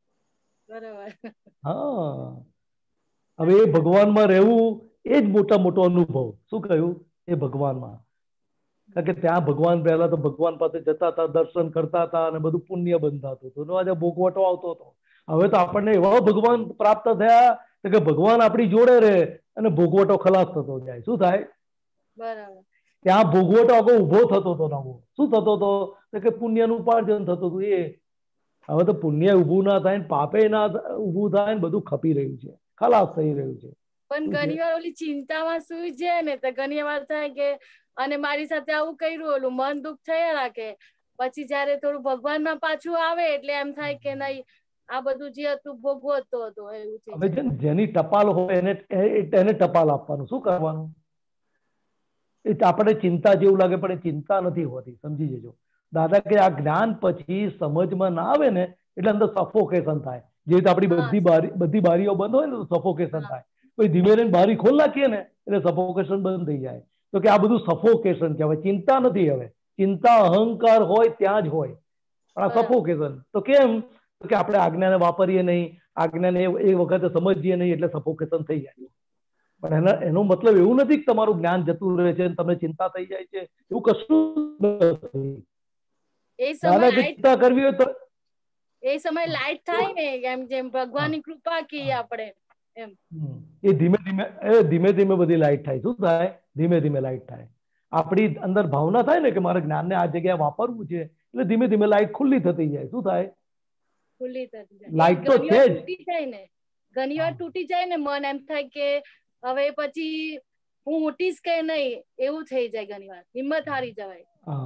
હા, હવે એ ભગવાનમાં રહેવું એ જ મોટા મોટો અનુભવ. શું કહ્યું? એ ભગવાનમાં. કારણ કે ત્યાં ભગવાન પહેલા તો ભગવાન પાસે જતા હતા, દર્શન કરતા હતા અને બધું પુણ્ય બંધાતું હતું. આજે ભોગવટો આવતો હતો. હવે તો આપણને એવા ભગવાન પ્રાપ્ત થયા કે ભગવાન આપણી જોડે રહે અને ભોગવટો ખલાસ થતો જાય. શું થાય? બરાબર. ત્યાં ભોગવટો આગળ ઉભો થતો હતો નવો. શું થતો હતો? કે પુણ્યનું ઉપાર્જન થતું હતું. એ હવે તો પુણ્ય ઉભું ના થાય, પાપે ના ઉભું થાય, બધું ખપી રહ્યું છે, ખલાસ થઈ રહ્યું છે. પણ ઘણી વાર ઓલી ચિંતામાં સુઈ જાય ને તો ઘણી વાર થાય કે અને મારી સાથે આવું કર્યું, ઓલું મન દુઃખ થયા રાખે. પછી જયારે થોડું ભગવાનમાં પાછું આવે એટલે એમ થાય કે નહીં આ બધું જે હતું ભોગવતો હતો એવું છે. હવે છે ને જેની ટપાલ હોય એને એને ટપાલ આપવાનું. શું કરવાનું? એ આપણે ચિંતા જેવું લાગે પણ એ ચિંતા નથી હોતી. સમજી જજો. દાદા કે આ જ્ઞાન પછી સમજમાં ના આવે ને એટલે અંદર સફોકેશન થાય. જે રીતે આપણી બધી બારી બધી બારીઓ બંધ હોય ને તો સફોકેશન થાય. પછી ધીમે ધીમે બારી ખોલ નાખીએ ને એટલે સફોકેશન બંધ થઈ જાય. તો કે આ બધું સફોકેશન કહેવાય. ચિંતા નથી. હવે ચિંતા અહંકાર હોય ત્યાં જ હોય, પણ આ સફોકેશન. તો કેમ? કે આપણે આજ્ઞાને વાપરીએ નહીં, આજ્ઞાને એ વખતે સમજીએ નહીં એટલે સફોકેશન થઈ જાય. પણ એના એનો મતલબ એવું નથી કે તમારું જ્ઞાન જતું રહે છે અને તમને ચિંતા થઈ જાય છે, એવું કશું નથી. એ સમય ચિંતા કરવી હોય તો એ સમય લાઈટ થાય ને એમ જેમ ભગવાનની કૃપા કહીએ આપણે એમ. એ ધીમે ધીમે એ ધીમે ધીમે બધી લાઈટ થાય. શું થાય? ધીમે ધીમે લાઈટ થાય. આપણી અંદર ભાવના થાય ને કે મારે જ્ઞાનને આ જગ્યાએ વાપરવું છે એટલે ધીમે ધીમે લાઈટ ખુલ્લી થતી જાય. શું થાય? ખુલ્લી થતી જાય. લાઈટ તો છે જ. તૂટી જાય ને ઘણી વાર તૂટી જાય ને મન એમ થાય કે હવે પછી હું ઉઠીશ કે નહીં એવું થઈ જાય. ઘણી વાર હિંમત હારી જવાય.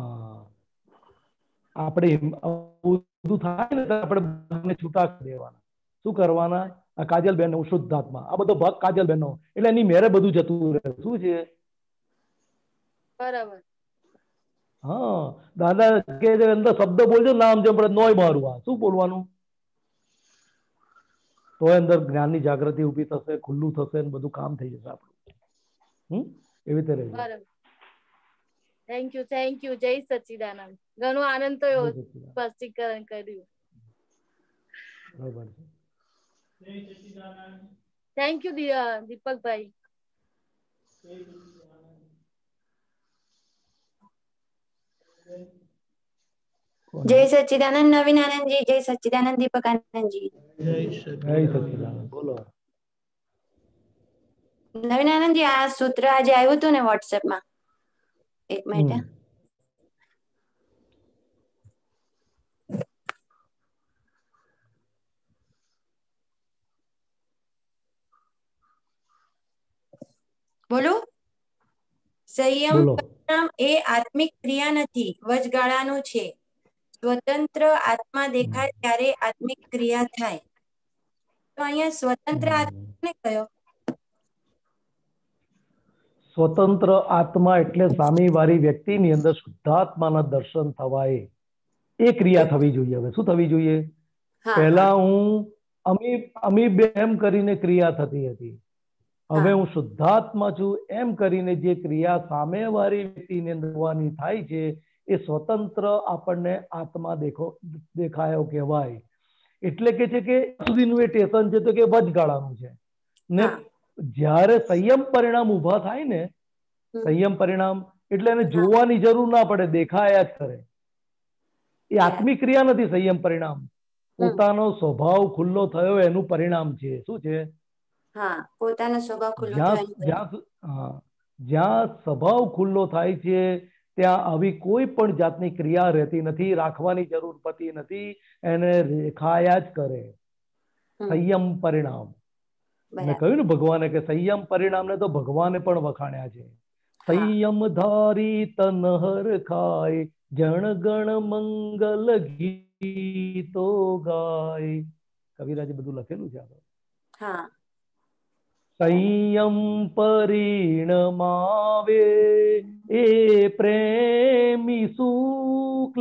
આપણે બધું થાય ને આપણે છૂટા કરી દેવાના. શું કરવાના? આ કાજલબેન નું શુદ્ધાત્મા, આ બધો ભાગ કાજલબેન નો એટલે એની મેરે બધું જતું રહે. શું છે? બરાબર. હા, દાદા કે અંદર શબ્દ બોલજો નામ જેમ આપણે નોય મારું. આ શું બોલવાનું? તો અંદર જ્ઞાનની જાગૃતિ ઊભી થશે, ખુલ્લું થશે ને બધું કામ થઈ જશે આપણું. હમ એવી રીતે રહેજો. બરાબર. Thank you thank you. જય સચ્ચિદાનંદ. ઘણો આનંદ થયો સ્પષ્ટીકરણ કર્યું. બરાબર છે. થેન્ક યુ દીપકભાઈ. જય સચ્ચિદાનંદ નવીન આનંદજી. જય સચ્ચિદાનંદ દીપક આનંદજી. જય સચ્ચિદાનંદ. બોલો નવીન આનંદજી. આ સૂત્ર આજે આવ્યું હતું ને વોટ્સએપમાં, એક મિનિટ. બોલો. સંયમ પરિણામ એ આત્મિક ક્રિયા નથી, વચગાળાનું છે. સ્વતંત્ર આત્મા દેખાય ત્યારે આત્મિક ક્રિયા થાય. તો અહીંયા સ્વતંત્ર આત્મા કયો? સ્વતંત્ર આત્મા એટલે સામેવાળી વ્યક્તિની અંદર શુદ્ધાત્માના દર્શન થવાય એ ક્રિયા થવી જોઈએ. હવે શું થવી જોઈએ? પહેલા હું અમી અમી બેમ કરીને ક્રિયા થતી હતી. હવે હું શુદ્ધાત્મા છું એમ કરીને જે ક્રિયા સામેવાળી વ્યક્તિની અંદર થવાની થાય છે એ સ્વતંત્ર આપણને આત્મા દેખો દેખાયો કહેવાય. એટલે કે છે કે સુધીનું એ સ્ટેશન છે તો કે વચગાળાનું છે ને જ્યારે સંયમ પરિણામ ઉભા થાય ને, સંયમ પરિણામ એટલે એને જોવાની જરૂર ના પડે, દેખાયા જ કરે. એ આત્મિક ક્રિયા નથી. સંયમ પરિણામ પોતાનો સ્વભાવ ખુલ્લો થયો એનું પરિણામ છે. શું છે? પોતાનો સ્વભાવ ખુલ્લો થયો. જ્યાં સ્વભાવ ખુલ્લો થાય છે ત્યાં આવી કોઈ પણ જાતની ક્રિયા રહેતી નથી, રાખવાની જરૂર પડતી નથી, એને રેખાયા જ કરે. સંયમ પરિણામ. મેં કહ્યું ને ભગવાને કે સંયમ પરિણામને તો ભગવાને પણ વખાણ્યા છે. સંયમ ધારી તનહર ખાય, જણ ગણ મંગલ ગીતો ગાય. કવિરાજે બધું લખેલું છે આગળ. સંયમ પરિણમાવે એ પ્રેમી શુક્લ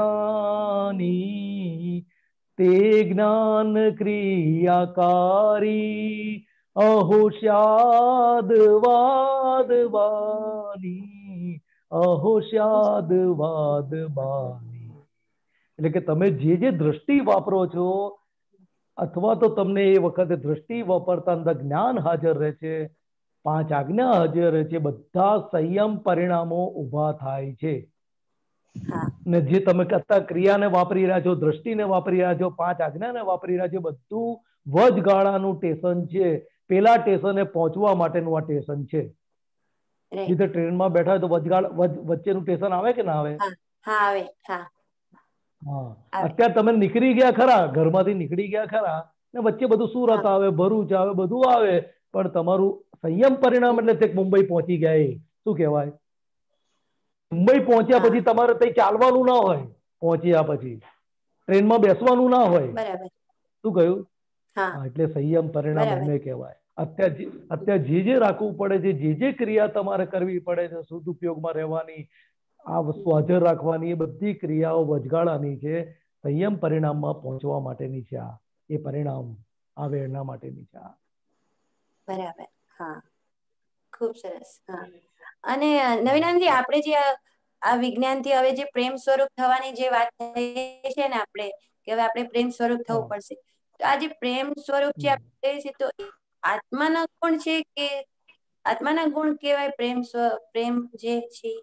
ધ્યાની તે જ્ઞાન ક્રિયાકારી અહો સ્યાદ વાદ બાની અહો સ્યાદ વાદ બાની. એટલે કે તમે જે જે દ્રષ્ટિ વાપરો છો અથવા તો તમને એ વખતે દ્રષ્ટિ વાપરતા અંદર જ્ઞાન હાજર રહે છે, પાંચ આજ્ઞા હાજર રહે છે, બધા સંયમ પરિણામો ઉભા થાય છે. ને જે તમે કરતા ક્રિયાને વાપરી રહ્યા છો, દ્રષ્ટિને વાપરી રહ્યા છો, પાંચ આજ્ઞાને વાપરી રહ્યા છો, બધું વચગાળાનું સ્ટેશન છે. પેલા સ્ટેશને પહોંચવા માટેનું આ સ્ટેશન છે. જીતે ટ્રેનમાં બેઠા હોય તો વચગાળ વચ્ચેનું સ્ટેશન આવે કે ના આવે? હા આવે. હા હા, અત્યારે તમે નીકળી ગયા ખરા, ઘરમાંથી નીકળી ગયા ખરા ને વચ્ચે બધું સુરત આવે, ભરૂચ આવે, બધું આવે, પણ તમારું સંયમ પરિણામ એટલે તે મુંબઈ પહોંચી ગયા. એ શું કહેવાય? મુંબઈ પહોંચ્યા પછી તમારે ત્યાં ચાલવાનું ના હોય, પહોંચ્યા પછી ટ્રેનમાં બેસવાનું ના હોય. બરાબર. શું કહ્યું? હા, એટલે સંયમ પરિણામ એને કહેવાય. અત્યારે અત્યારે જે જે રાખવું પડે છે, જે જે ક્રિયા તમારે કરવી પડે છે, શુદ્ધ ઉપયોગમાં રહેવાની, આ વસ્તુ હાજર રાખવાની, એ બધી ક્રિયાઓ વચગાળાની છે, સંયમ પરિણામમાં પહોંચવા માટેની છે. આ એ પરિણામ આવે એના માટેની છે. આ બરાબર. હા, ખૂબ સરસ. હા, અને નવીનાનંદજી, આપણે જે આ વિજ્ઞાનથી હવે જે પ્રેમ સ્વરૂપ થવાની જે વાત થઈ છે ને, આપણે કે હવે આપણે પ્રેમ સ્વરૂપ થવું પડશે, તો આ જે પ્રેમ સ્વરૂપ જે આપણે છે તો આત્માના ગુણ છે કે આત્માના ગુણ કહેવાય પ્રેમ સ્વ પ્રેમ જે છે?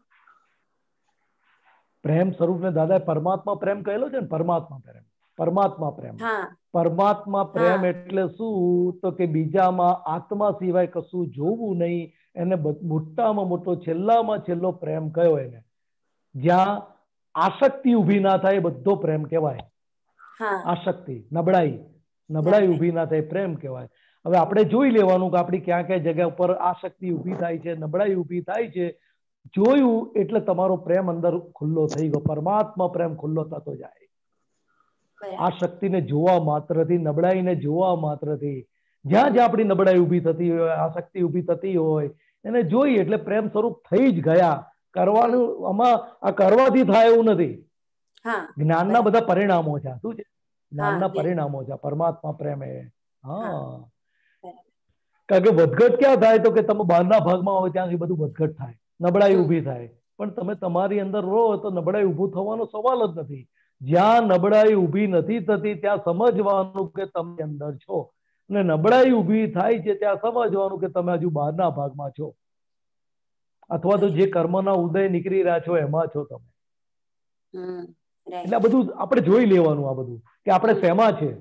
પ્રેમ સ્વરૂપને દાદા પરમાત્મા પ્રેમ કહેલો છે ને. પરમાત્મા પ્રેમ, પરમાત્મા પ્રેમ, પરમાત્મા પ્રેમ એટલે શું? તો કે બીજામાં આત્મા સિવાય કશું જોવું નહીં. એને મોટામાં મોટો છેલ્લામાં છેલ્લો પ્રેમ કયો એને, જ્યાં આસક્તિ ઉભી ના થાય, બધો પ્રેમ કહેવાય. આસક્તિ, નબળાઈ નબળાઈ ઉભી ના થાય, પ્રેમ કહેવાય. હવે આપણે જોઈ લેવાનું કે આપણી ક્યાં ક્યાં જગ્યા ઉપર આસક્તિ ઉભી થાય છે, નબળાઈ ઉભી થાય છે. જોયું એટલે તમારો પ્રેમ અંદર ખુલ્લો થઈ ગયો. પરમાત્મા પ્રેમ ખુલ્લો થતો જાય. આ શક્તિને જોવા માત્રથી, નબળાઈને જોવા માત્રથી, જ્યાં જ્યાં આપણી નબળાઈ ઉભી થતી હોય, આસક્તિ ઉભી થતી હોય, એને જોઈ એટલે પ્રેમ સ્વરૂપ થઈ જ ગયા. કરવાનું આમાં આ કરવાથી થાય એવું નથી. જ્ઞાનના બધા પરિણામો છે. શું છે? જ્ઞાનના પરિણામો છે પરમાત્મા પ્રેમ. એ હા, કારણ કે વધઘટ ક્યાં થાય? તો કે તમે બહારના ભાગમાં હોય ત્યાંથી બધું વધઘટ થાય, નબળાઈ ઉભી થાય. પણ તમે તમારી અંદર રહો તો નબળાઈ ઉભું થવાનો સવાલ જ નથી. જ્યાં નબળાઈ ઉભી નથી થતી ત્યાં સમજવાનું કે તમે અંદર છો, અને નબળાઈ ઉભી થાય છે ત્યાં સમજવાનું કે તમે હજુ બહારના ભાગમાં છો, અથવા તો જે કર્મના ઉદય નીકળી રહ્યા છો એમાં છો તમે. એટલે આ બધું આપણે જોઈ લેવાનું, આ બધું કે આપણે શેમાં છે.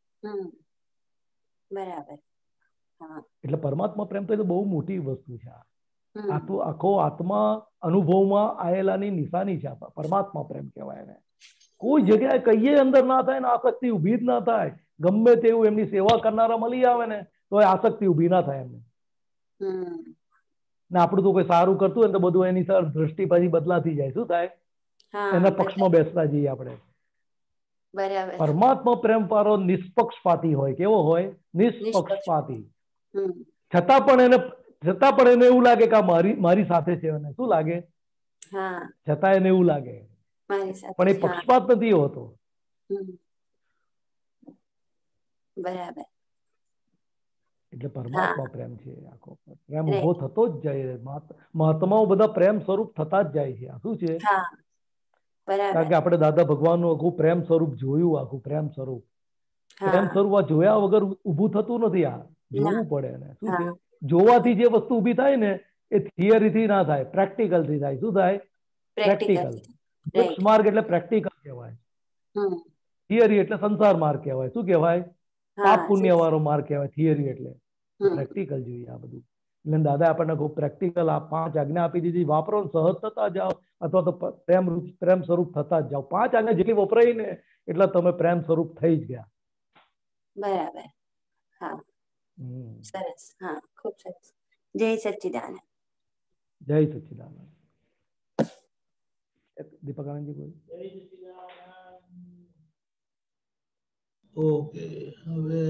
બરાબર. એટલે પરમાત્મા પ્રેમ તો બહુ મોટી વસ્તુ છે. આ તો આખો આત્મા અનુભવમાં આયેલાની નિશાની છે. પરમાત્મા પ્રેમ કહેવાય એને. કોઈ જગ્યાએ કહીએ અંદર ના થાય ને આસક્તિ ઉભી જ ના થાય. ગમે તેવું એમની સેવા કરનારા મળી આવે ને તો આસક્તિ ઉભી ના થાય એમને. ને આપણું તો કોઈ સારું કરતું હોય તો બધું એની સર દ્રષ્ટિ પછી બદલાતી જાય. શું થાય? એના પક્ષમાં બેસતા જઈએ આપણે. પરમાત્મા પ્રેમ પારો નિષ્પક્ષપાતી હોય. કેવો હોય? નિષ્પક્ષપાતી. છતાં પણ એને છતાં પણ એને એવું લાગે કે આ મારી મારી સાથે છે. એને શું લાગે? છતાં એને એવું લાગે, પણ એ પક્ષપાત નથી હોતો. બરાબર. એટલે પરમાત્મા પ્રેમ છે. આખો પ્રેમ ઉભો થતો જ જાય. મહાત્માઓ બધા પ્રેમ સ્વરૂપ થતા જ જાય છે. આ શું છે? કારણ કે આપણે દાદા ભગવાનનું આખું પ્રેમ સ્વરૂપ જોયું. આખું પ્રેમ સ્વરૂપ પ્રેમ સ્વરૂપ આ જોયા વગર ઉભું થતું નથી. આ જોવું પડે એને. શું છે? જોવાથી જે વસ્તુ ઉભી થાય ને એ થિયરી થી ના થાય, પ્રેક્ટિકલ થી થાય. શું થાય? પ્રેક્ટિકલ. મોક્ષ માર્ગ એટલે પ્રેક્ટિકલ કહેવાય. થિયરી એટલે સંસાર માર્ગ કહેવાય. શું કહેવાય? પાપ પુણ્ય વાળો માર્ગ કહેવાય થિયરી એટલે. પ્રેક્ટિકલ જોઈએ આ બધું. એટલે દાદા આપણને ખૂબ પ્રેક્ટિકલ આ પાંચ આજ્ઞા આપી દીધી. વાપરો સહજ થતા જાઓ અથવા તો પ્રેમ પ્રેમ સ્વરૂપ થતા જ જાઓ. પાંચ આજ્ઞા જેટલી વપરાય ને એટલે તમે પ્રેમ સ્વરૂપ થઈ જ ગયા. બરાબર. હા, સરસ. હા, ખૂબ સરસ. જય સચ્ચિદાનંદ. જય સચ્ચિદાનંદ. દીપકાનંદજી બોલ. ઓકે, હવે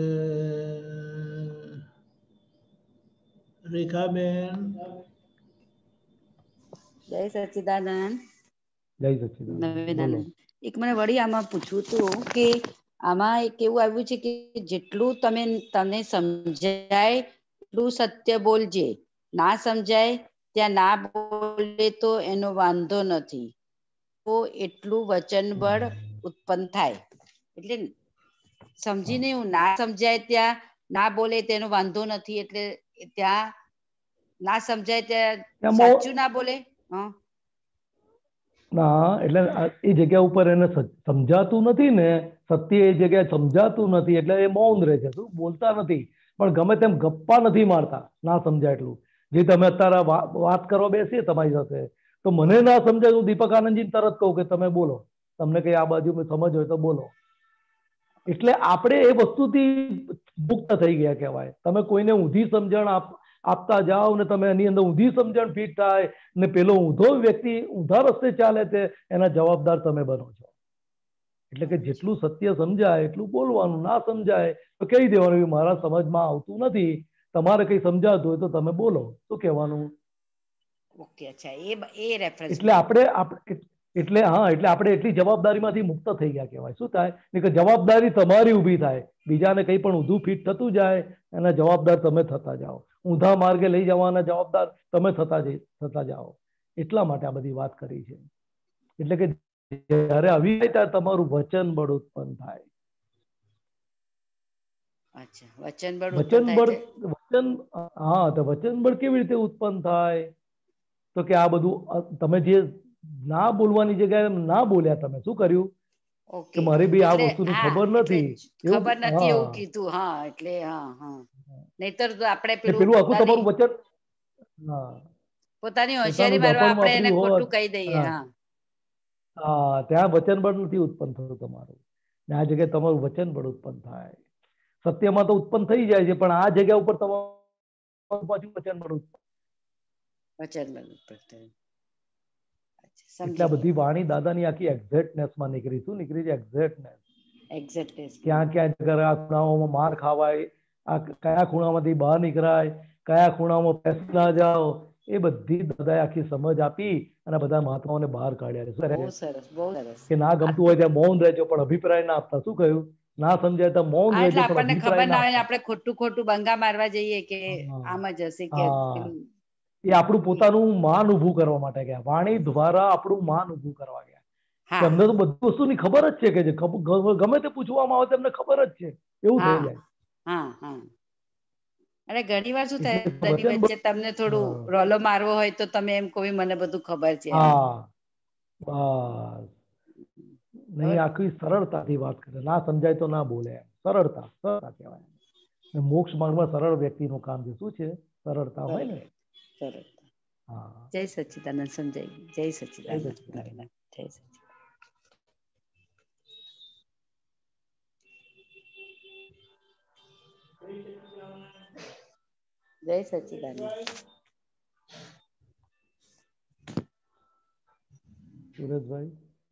રેખાબેન જય સચ્ચિદાનંદ. જય સચ્ચિદાનંદ. નવીનાનંદ, એક મને વળી આમાં પૂછવું હતું કે આમાં એક એવું આવ્યું છે કે જેટલું તમે તને સમજાય એટલું સત્ય બોલજે, ના સમજાય ત્યાં ના બોલે તો એનો વાંધો નથી, તો એટલું વચન બળ ઉત્પન્ન થાય. એટલે સમજીને એવું ના સમજાય ત્યાં ના બોલે તેનો વાંધો નથી, એટલે ત્યાં ના સમજાય ત્યાં સાચું ના બોલે. હા ના, એટલે એ જગ્યા ઉપર એને સમજાતું નથી ને, સત્ય એ જગ્યાએ સમજાતું નથી એટલે એ મૌન રહે છે, શું બોલતા નથી. પણ ગમે તેમ ગપ્પા નથી મારતા ના સમજાય એટલું. જે તમે અત્યારે વાત કરવા બેસીએ તમારી સાથે, તો મને ના સમજાય હું દીપક આનંદજીને તરત કહું કે તમે બોલો, તમને કઈ આ બાજુ સમજ હોય તો બોલો. એટલે આપણે એ વસ્તુથી મુક્ત થઈ ગયા કહેવાય. તમે કોઈને ઊંધી સમજણ આપ આપતા જાઓ ને તમે એની અંદર ઊંધી સમજણ ફીટ થાય ને પેલો ઊંધો વ્યક્તિ ઊંધા રસ્તે ચાલે છે, એના જવાબદાર તમે બનો છો. એટલે કે જેટલું સત્ય સમજાય એટલું બોલવાનું, ના સમજાય તો કહી દેવાનું મારા સમજમાં આવતું નથી, તમારે કઈ સમજાતું હોય તો તમે બોલો. શું કહેવાનું? ઓકે, અચ્છા, એ એ રેફરન્સ. એટલે આપણે એટલે હા એટલે આપણે એટલી જવાબદારીમાંથી મુક્ત થઈ ગયા કહેવાય. શું થાય કે જવાબદારી તમારી ઊભી થાય, બીજાને કંઈ પણ ઊંધું ફીટ થતું જાય એના જવાબદાર તમે થતા જાઓ, ઊંધા માર્ગે લઈ જવાના જવાબદાર તમે થતા થતા જાઓ. એટલા માટે આ બધી વાત કરી છે. એટલે કે જ્યારે આવી જાય ત્યારે તમારું વચન બળ ઉત્પન્ન થાય. અચ્છા, વચન બળ વચન બળ વચન હા તો વચન બળ કેવી રીતે ઉત્પન્ન થાય? તો કે આ બધું તમે જે ના બોલવાની જગ્યાએ ના બોલ્યા, તમે શું કર્યું કે મારી બી આ વસ્તુની ખબર નથી, ખબર નથી એવું કીધું. હા એટલે હા હા નહીતર આપણે પેલું આખું તમારું વચન હા પોતાની હોશિયારી મારવા આપણે એને ખોટું કહી દઈએ. હા હા ત્યાં વચન બળ નથી ઉત્પન્ન થતું તમારું, ને આ જગ્યાએ તમારું વચન બળ ઉત્પન્ન થાય. સત્યમાં તો ઉત્પન્ન થઈ જાય છે, પણ આ જગ્યા ઉપર તમારું પાછું વચન બળ ઉત્પન્ન વચન બળ ઉત્પન્ન થાય. એટલે આ બધી વાણી દાદાની આખી એક્ઝેક્ટનેસ માં નીકળી. શું નીકળી છે? એક્ઝેક્ટનેસ. એક્ઝેક્ટનેસ. ક્યાં ક્યાં કયા ખૂણાઓમાં માર ખાવાય, આ કયા ખૂણામાંથી બહાર નીકળાય, કયા ખૂણામાં પેસી ના જાઓ, એ બધી દાદાએ આખી સમજ આપી અને બધા મહાત્માઓને બહાર કાઢ્યા. બહુ સરસ, બહુ સરસ. કે ના ગમતું હોય ત્યાં મૌન રહેજો પણ અભિપ્રાય ના આપતા. શું કહ્યું? ના સમજાય તો મૌન રહેજો પણ આપણને ખબર અભિપ્રાય ના ના આવે, આપણે ખોટું ખોટું બંગા મારવા જઈએ કે આમ જ હશે કે એ આપણું પોતાનું માન ઉભું કરવા માટે ગયા. વાણી દ્વારા આપણું માન ઉભું કરવા ગયા. કે અમને તો બધી વસ્તુની ખબર જ છે, કે ગમે તે પૂછવામાં આવે તેમને ખબર જ છે, એવું થઈ જાય. હા હા અરે ઘણી વાર શું થાય, તેની વચ્ચે તમને થોડું રોલો મારવો હોય તો તમે એમ કોઈ મને બધું ખબર છે. હા બસ નહીં, આખી સરળતાથી વાત કરે. ના સમજાય તો ના બોલે. સરળતા સરળતા કહેવાય. મોક્ષ માર્ગમાં સરળ વ્યક્તિનું કામ છે. શું છે? સરળતા હોય ને. સરળતા. હા જય સચ્ચિદાનંદ. સમજાઈ ગયું. જય સચ્ચિદાનંદ. જય સચ્ચિદાનંદ. જય સચ્ચિદાનંદ. સુરેશભાઈ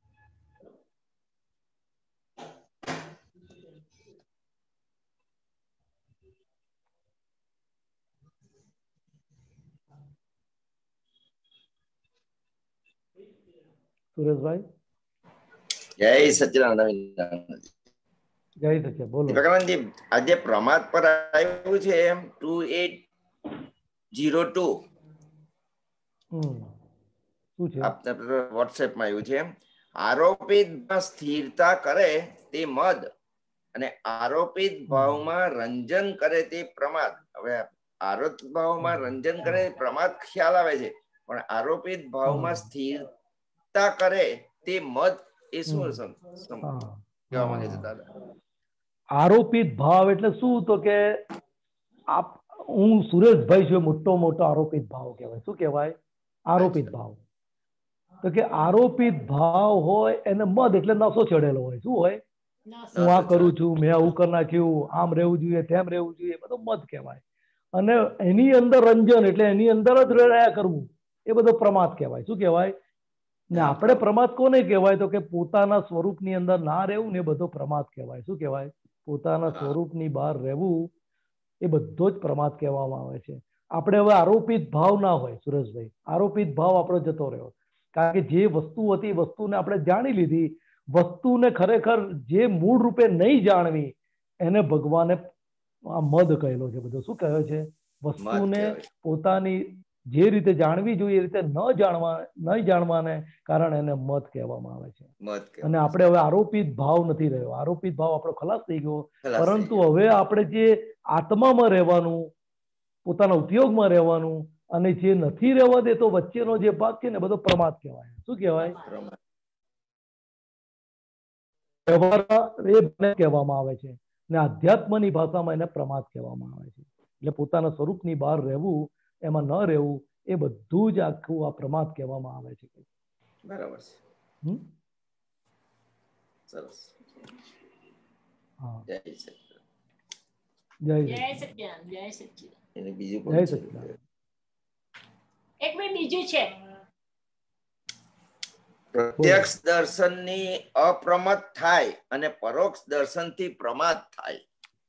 સુરેશભાઈ જય સચ્ચિદાનંદ. જય સચ્ચિદાનંદ. બોલો દીપકાનંદજી, આજે પ્રમાદ પર આવ્યું છે ટુ એટ ઝીરો ટુ. શું છે? આપને વોટ્સએપમાં આવ્યું છે. આરોપિત સ્થિરતા કરે તે મદ અને આરોપિત ભાવમાં રંજન કરે તે પ્રમાદ. હવે આરોપ ભાવમાં રંજન કરે પ્રમાદ ખ્યાલ આવે છે, પણ આરોપિત ભાવમાં સ્થિરતા કરે તે મદ એ શું કહેવા માંગે છે દાદા? આરોપિત ભાવ એટલે શું? તો કે આપ હું સુરેશભાઈ છું, મોટો મોટો આરોપિત ભાવ કહેવાય. શું કહેવાય? આરોપિત ભાવ. તો કે આરોપિત ભાવ હોય એને મદ એટલે નશો ચડેલો હોય. શું હોય? હું આ કરું છું, મેં આવું કરી નાખ્યું, આમ રહેવું જોઈએ, તેમ રહેવું જોઈએ, બધો મદ કહેવાય. અને એની અંદર રંજન એટલે એની અંદર જ રહ્યા કરવું, એ બધો પ્રમાદ કહેવાય. શું કહેવાય? ને આપણે પ્રમાદ કોને કહેવાય? તો કે પોતાના સ્વરૂપની અંદર ના રહેવું ને એ બધો પ્રમાદ કહેવાય. શું કહેવાય? પોતાના સ્વરૂપની બહાર રહેવું એ બધો જ પ્રમાદ કહેવામાં આવે છે. આપણે હવે આરોપિત ભાવ ના હોય સુરેશભાઈ, આરોપિત ભાવ આપણો જતો રહ્યો, કારણ કે જે વસ્તુ હતી વસ્તુને આપણે જાણી લીધી, વસ્તુને ખરેખર જે મૂળ રૂપે નહીં જાણવી એને ભગવાને આ મદ કહેલો છે બધો. શું કહ્યો છે? વસ્તુને પોતાની જે રીતે જાણવી જોઈએ એ રીતે ન જાણવા નહીં જાણવાને કારણે એને મત કહેવામાં આવે છે. અને આપણે હવે આરોપિત ભાવ નથી રહ્યો, આરોપિત ભાવ આપણો ખલાસ થઈ ગયો, પરંતુ હવે આપણે જે આત્મામાં રહેવાનું, પોતાના ઉપયોગમાં રહેવાનું, અને જે નથી રહેવા દેતો વચ્ચેનો જે ભાગ છે ને બધો પ્રમાદ કહેવાય. શું કહેવાય? વ્યવહારમાં એ કહેવામાં આવે છે, ને આધ્યાત્મની ભાષામાં એને પ્રમાદ કહેવામાં આવે છે. એટલે પોતાના સ્વરૂપની બહાર રહેવું, એમાં ન રહેવું, એ બધું જ આખું આ પ્રમાદ કહેવામાં આવે છે. બરાબર છે. સરસ. હા, જય જય જય સચ્ચિદાનંદ, જય સચ્ચિદાનંદ. એને બીજું જય પણ સચ્ચિદાનંદ. એક મિનિટ બીજું છે. પ્રત્યક્ષ દર્શનની અપ્રમત થાય અને પરોક્ષ દર્શનથી પ્રમાદ થાય.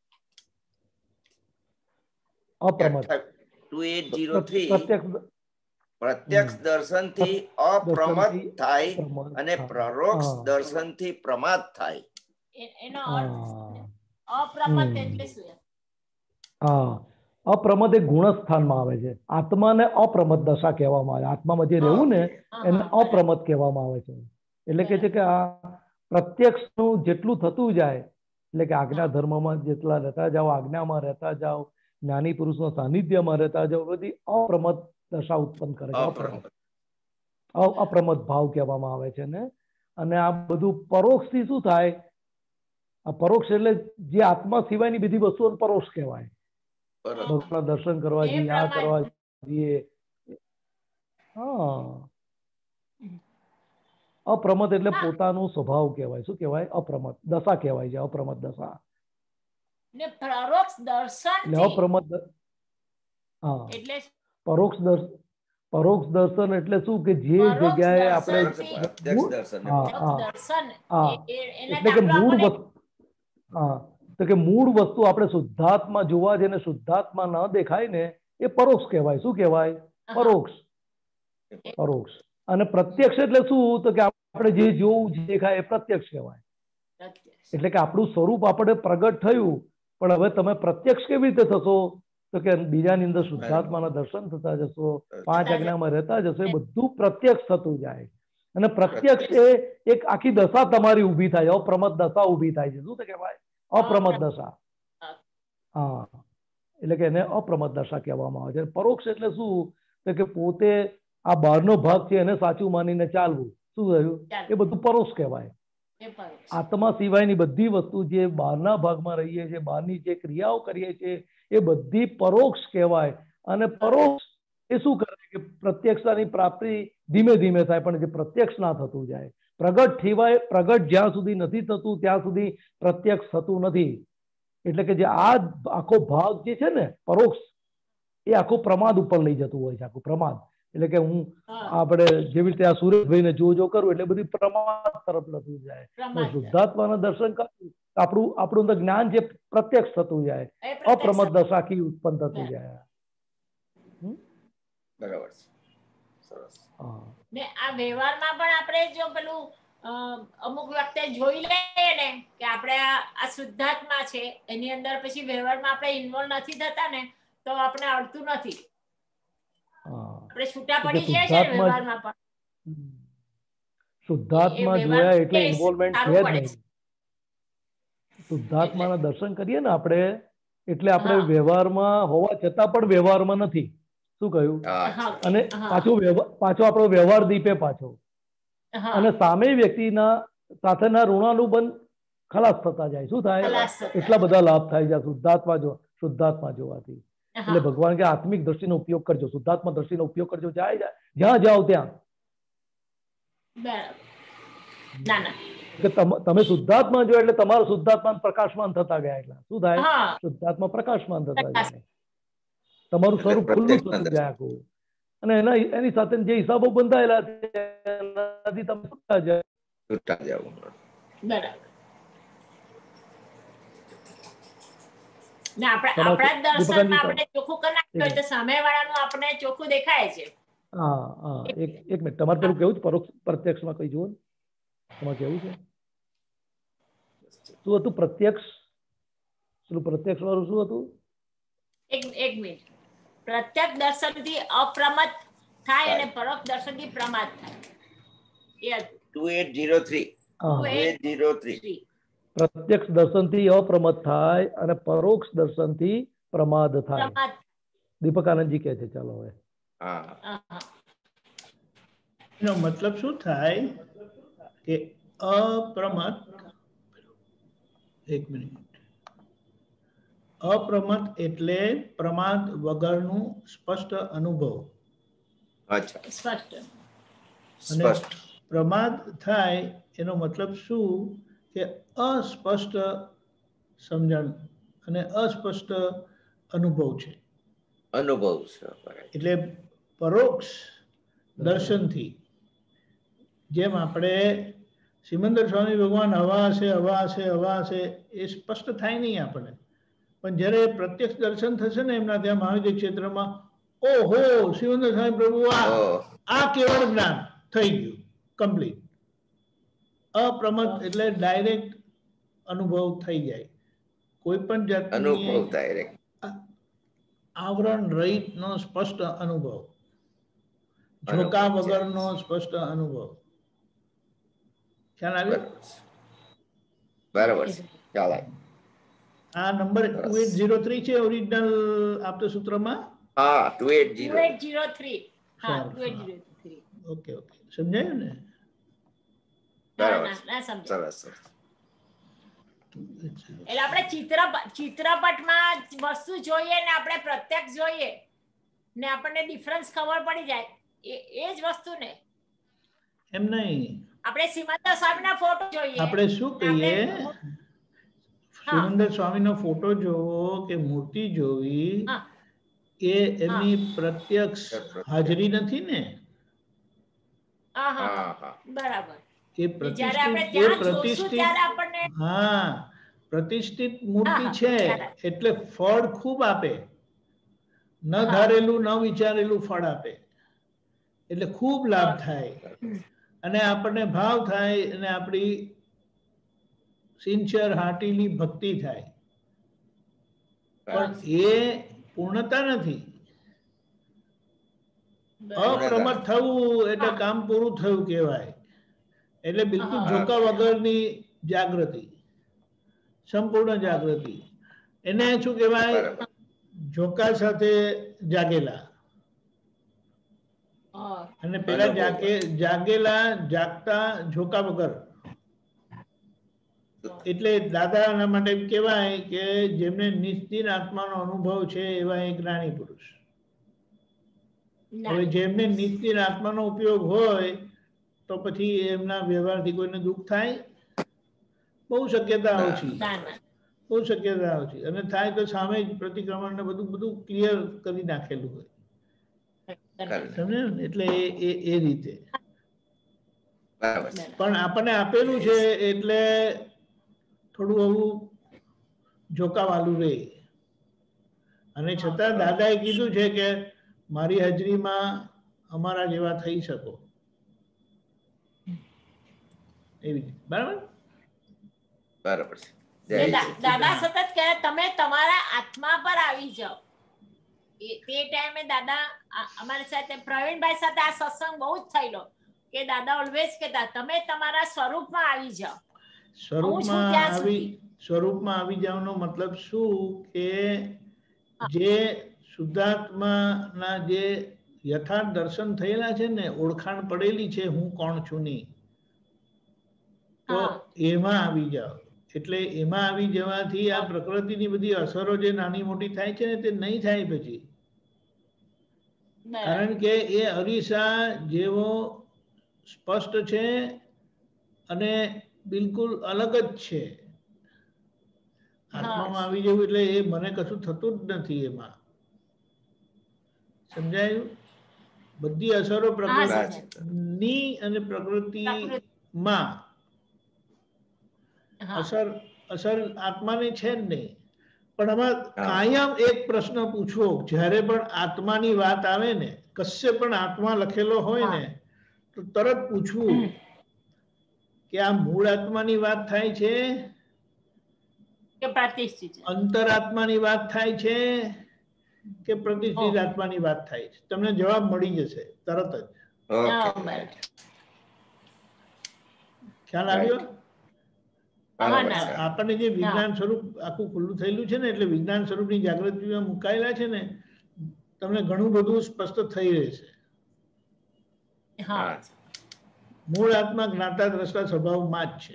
અપ્રમત ટુ એટ ઝીરો થ્રી પ્રત્યક્ષ પ્રત્યક્ષ દર્શનથી અપ્રમત થાય અને પરોક્ષ દર્શનથી પ્રમાદ થાય. એનો અર્થ અપ્રમત એટલે શું? હા, અપ્રમત એ ગુણસ્થાનમાં આવે છે. આત્માને અપ્રમત દશા કહેવામાં આવે. આત્મામાં જે રહેવું ને એને અપ્રમત કહેવામાં આવે છે. એટલે કે છે કે આ પ્રત્યક્ષનું જેટલું થતું જાય, એટલે કે આજ્ઞા ધર્મમાં જેટલા રહેતા જાઓ, આજ્ઞામાં રહેતા જાઓ, જ્ઞાની પુરુષના સાનિધ્યમાં રહેતા જાઓ, બધી અપ્રમત દશા ઉત્પન્ન કરે છે. અપ્રમત અપ્રમત ભાવ કહેવામાં આવે છે ને. અને આ બધું પરોક્ષથી શું થાય? આ પરોક્ષ એટલે જે આત્મા સિવાયની બધી વસ્તુઓ પરોક્ષ કહેવાય. ભગવાનના દર્શન કરવા જઈએ, આ કરવા જઈએ. હા, અપ્રમત એટલે પોતાનું સ્વભાવ કહેવાય. શું કહેવાય? અપ્રમત દશા કહેવાય છે. અપ્રમત દશા ને પરોક્ષ દર્શન એટલે અપ્રમત. હા, એટલે પરોક્ષ દર્શન. પરોક્ષ દર્શન એટલે શું કે જે જગ્યાએ આપણે એટલે કે મૂળ વસ્તુ, હા, તો કે મૂળ વસ્તુ આપણે શુદ્ધાત્મા જોવા જઈને શુદ્ધાત્મા ન દેખાય ને એ પરોક્ષ કહેવાય. શું કહેવાય? પરોક્ષ. પરોક્ષ. અને પ્રત્યક્ષ એટલે શું? તો કે આપણે જે જોવું જે દેખાય એ પ્રત્યક્ષ કહેવાય. એટલે કે આપણું સ્વરૂપ આપણે પ્રગટ થયું, પણ હવે તમે પ્રત્યક્ષ કેવી રીતે થશો? તો કે બીજાની અંદર શુદ્ધાત્માના દર્શન થતા જશો, પાંચ આજ્ઞામાં રહેતા જશો, એ બધું પ્રત્યક્ષ થતું જાય. અને પ્રત્યક્ષ એ એક આખી દશા તમારી ઊભી થાય, અપ્રમત દશા ઊભી થાય છે. શું કહેવાય? અપ્રમત દશા. હા, એટલે કે એને અપ્રમત દશા કહેવામાં આવે છે. પરોક્ષ એટલે શું? તો કે પોતે આ બહારનો ભાગ છે એને સાચું માનીને ચાલવું. શું થયું? એ બધું પરોક્ષ કહેવાય. આત્મા સિવાયની બધી વસ્તુ જે બહારના ભાગમાં રહીએ છીએ, બહારની જે ક્રિયાઓ કરીએ છીએ, એ બધી પરોક્ષ કહેવાય. અને પરોક્ષ એ શું કરે કે પ્રત્યક્ષતાની પ્રાપ્તિ ધીમે ધીમે થાય, પણ જે પ્રત્યક્ષ ના થતું જાય. પ્રગટ થવાય, પ્રગટ જ્યાં સુધી નથી થતું ત્યાં સુધી પ્રત્યક્ષ થતું નથી. એટલે કે જે આ આખો ભાગ જે છે ને પરોક્ષ, એ આખો પ્રમાદ ઉપર લઈ જતું હોય છે. આખું પ્રમાદ એટલે કે હું આપણે જેવી રીતે આ સુરેશભાઈને જો જો કરું એટલે બધી પ્રમાદ તરફ લતું જાય. શુદ્ધાત્માના દર્શન કરું આપણું આપણું જ્ઞાન જે પ્રત્યક્ષ થતું જાય, અપ્રમત દશા આખી ઉત્પન્ન થતું જાય. બરાબર છે. સરસ. ને આ વ્યવહારમાં પણ આપણે જો પેલું અમુક વખતે જોઈ લઈએ ને કે આપણે આ શુદ્ધાત્મા છે, એની અંદર પછી વ્યવહારમાં આપણે ઇન્વોલ્વ નથી થતા ને તો આપણે અડતું નથી. આપણે છૂટા પડી જાય છે વ્યવહારમાં પણ. શુદ્ધાત્મા જોયા એટલે ઇન્વોલ્વમેન્ટ છે જ નહીં. શુદ્ધાત્માના દર્શન કરીએ ને આપણે એટલે આપણે વ્યવહારમાં હોવા છતાં પણ વ્યવહારમાં નથી. શું કહ્યું? અને પાછો પાછો આપણો વ્યવહાર દીપે પાછો, અને સામે વ્યક્તિના સાથેના ઋણાનુબંધ ખલાસ થતા જાય. શું થાય? એટલા બધા લાભ થાય છે શુદ્ધાત્મા જો શુદ્ધાત્મા જોવાથી. એટલે ભગવાન કે આત્મિક દ્રષ્ટિનો ઉપયોગ કરજો, શુદ્ધાત્મા દ્રષ્ટિનો ઉપયોગ કરજો. જાય જ્યાં જાઓ ત્યાં તમે શુદ્ધાત્મા જો એટલે તમારું શુદ્ધાત્મા પ્રકાશમાન થતા ગયા. એટલે શું થાય? શુદ્ધાત્મા પ્રકાશમાન થતા જાય, તમારું સ્વરૂપ ખુલ્લું થતું જાય આખું. અને એના એની સાથે જે હિસાબો બંધાયેલા છે તમે છૂટા જાઓ. ના આપણા આપણા દર્શનમાં આપણે ચોખ્ખું કરી નાખ્યું હોય તો સામેવાળાનું આપણે ચોખ્ખું દેખાય છે. હા હા એક એક મિનિટ તમારે પેલું કેવું છે પરોક્ષ પ્રત્યક્ષમાં કઈ જુઓ ને તમારે કેવું છે શું હતું પ્રત્યક્ષ પેલું પ્રત્યક્ષ વાળું શું હતું? એક એક મિનિટ પ્રત્યક્ષ દર્શનથી અપ્રમત થાય અને પરોક્ષ દર્શનથી પ્રમાદ થાય. એ two eight zero three two eight zero three પ્રત્યક્ષ દર્શનથી અપ્રમત થાય અને પરોક્ષ દર્શનથી પ્રમાદ થાય. દીપક આનંદજી કહે છે. ચાલો હવે એનો મતલબ શું થાય કે અપ્રમત એક મિનિટ અપ્રમત એટલે પ્રમાદ વગરનું સ્પષ્ટ અનુભવ. અચ્છા સ્પષ્ટ અને પ્રમાદ થાય એનો મતલબ શું કે અસ્પષ્ટ સમજણ અને અસ્પષ્ટ અનુભવ છે. અનુભવ છે એટલે પરોક્ષ દર્શનથી જેમ આપણે સિમંદર સ્વામી ભગવાન હવા હશે હવા હશે હવા હશે એ સ્પષ્ટ થાય નહીં આપણને, પણ જ્યારે પ્રત્યક્ષ દર્શન થશે ને એમના ત્યાં મહાવિદ્ય ક્ષેત્રમાં ઓહો સિમંદર સ્વામી પ્રભુ આ આ કેવળ જ્ઞાન થઈ ગયું કમ્પ્લીટ. અપ્રમત એટલે ડાયરેક્ટ અનુભવ થઈ જાય. કોઈ પણ જાતની આવરણ રહિત નો સ્પષ્ટ અનુભવ, ઝોકા વગરનો સ્પષ્ટ અનુભવ. ખ્યાલ આવ્યો? બરાબર ખ્યાલ આવ્યો. આ number two eight zero three છે ઓરિજિનલ આપતા સૂત્રમાં. હા ટુ એટ ઝીરો થ્રી. હા two eight zero three. Okay okay સમજાયું ને? બરાબર સરસ. એટલે આપણે ચિત્ર ચિત્રપટમાં વસ્તુ જોઈએ ને આપણે પ્રત્યક્ષ જોઈએ ને આપણને ડિફરન્સ ખબર પડી જાય એ એ જ વસ્તુ ને. એમ નહીં, આપણે સિમંદર સ્વામીના ફોટો જોઈએ. આપણે શું કહીએ સિમંદર સ્વામીનો ફોટો જોવો કે મૂર્તિ જોવી એ એમની પ્રત્યક્ષ હાજરી નથી ને. હા હા બરાબર. એ પ્રતિષ્ઠિત એ પ્રતિષ્ઠિત હા પ્રતિષ્ઠિત મૂર્તિ છે એટલે ફળ ખૂબ આપે. ન ધારેલું ન વિચારેલું ફળ આપે એટલે ખૂબ લાભ થાય અને આપણને ભાવ થાય અને આપણી સિન્સિયર હાર્ટીલી ભક્તિ થાય. પણ એ પૂર્ણતા નથી. અપ્રમત થવું એટલે કામ પૂરું થયું કહેવાય. એટલે બિલકુલ ઝોકા વગરની જાગૃતિ, સંપૂર્ણ જાગૃતિ. એને શું કહેવાય? ઝોકા સાથે જાગેલા. અને પેલા જાગે જાગેલા જાગતા ઝોકા વગર. એટલે દાદાના માટે કહેવાય કે જેમને નિશ્ચિત આત્માનો અનુભવ છે એવા એક જ્ઞાની પુરુષ. હવે જેમને નિશ્ચિત આત્માનો ઉપયોગ હોય તો પછી એમના વ્યવહારથી કોઈને દુઃખ થાય? બહુ શક્યતા ઓછી, બહુ શક્યતા ઓછી. અને થાય તો સામે જ પ્રતિક્રમણ ને બધું બધું ક્લિયર કરી નાખેલું હોય. સમજે ને? એટલે એ એ રીતે પણ આપણને આપેલું છે એટલે થોડું આવું ઝોકાવાળું રહે. અને છતાં દાદાએ કીધું છે કે મારી હાજરીમાં અમારા જેવા થઈ શકો. એવી બરાબર બરાબર છે. દાદા સતત કહે તમે તમારા આત્મા પર આવી જાઓ. તે ટાઈમે દાદા અમારી સાથે પ્રવીણભાઈ સાથે આ સત્સંગ બહુ જ થયેલો કે દાદા ઓલવેઝ કહેતા તમે તમારા સ્વરૂપમાં આવી જાઓ. સ્વરૂપમાં આવી સ્વરૂપમાં આવી જવાનો મતલબ શું કે જે શુદ્ધાત્માના જે યથાર્થ દર્શન થયેલા છે ને, ઓળખાણ પડેલી છે હું કોણ છું ની, તો એમાં આવી જાઓ. એટલે એમાં આવી જવાથી આ પ્રકૃતિની બધી અસરો જે નાની મોટી થાય છે ને તે નહીં થાય પછી. કારણ કે એ અરીસા જેવો સ્પષ્ટ છે અને બિલકુલ અલગ જ છે. આત્મામાં આવી જવું એટલે એ મને કશું થતું જ નથી એમાં. સમજાયું? બધી અસરો પ્રકૃતિની અને પ્રકૃતિમાં અસર અસર આત્માની છે જ નહીં. પણ આમાં કાયમ એક પ્રશ્ન પૂછવો, જ્યારે પણ આત્માની વાત આવે ને, કશે પણ આત્મા લખેલો હોય ને તો તરત પૂછવું કે આ મૂળ આત્માની વાત થાય છે કે પ્રતિષ્ઠિત અંતરાત્માની વાત થાય છે કે પ્રતિષ્ઠિત આત્માની વાત થાય છે. તમને જવાબ મળી જશે તરત જ. ખ્યાલ આવ્યો? આપણને જે વિજ્ઞાન સ્વરૂપ આખું ખુલ્લું થયેલું છે ને, એટલે વિજ્ઞાન સ્વરૂપની જાગૃતિમાં મુકાયેલા છે ને, તમને ઘણું બધું સ્પષ્ટ થઈ રહેશે. મૂળ આત્મા જ્ઞાતા દ્રષ્ટા સ્વભાવમાં જ છે.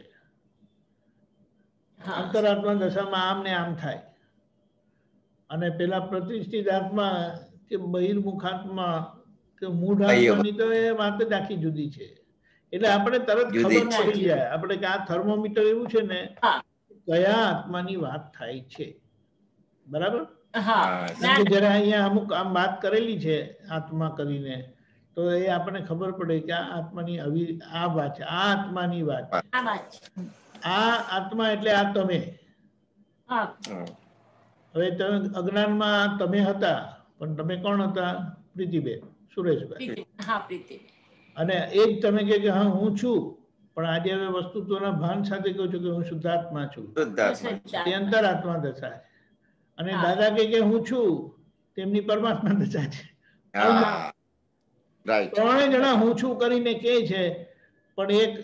અંતરાત્મા દશામાં આમ ને આમ થાય, અને પેલા પ્રતિષ્ઠિત આત્મા કે બહિર્મુખ આત્મા કે મૂળ આત્માની તો એ વાત જ આખી જુદી છે. એટલે આપણે તરત ખબર પડી જાય આપણે કે આ થર્મોમીટર એવું છે ને કયા આત્માની વાત થાય છે. બરાબર? જયારે અહીંયા અમુક આમ વાત કરેલી છે આત્મા કરીને, તો એ આપણને ખબર પડે કે આ આત્માની આવી આ વાત છે, આ આત્માની વાત છે. આ આત્મા એટલે આ તમે. હવે તમે અજ્ઞાનમાં તમે હતા, પણ તમે કોણ હતા? પ્રીતિબેન, સુરેશભાઈ. અને એ જ તમે કે હા હું છું, પણ આજે હવે વસ્તુત્વના ભાન સાથે કહું છું કે હું શુદ્ધાત્મા છું. તે અંતરાત્મા દશા છે. અને દાદા કે હું છું, તેમની પરમાત્મા દશા છે. ત્રણે જણા હું છું કરીને કે છે, પણ એક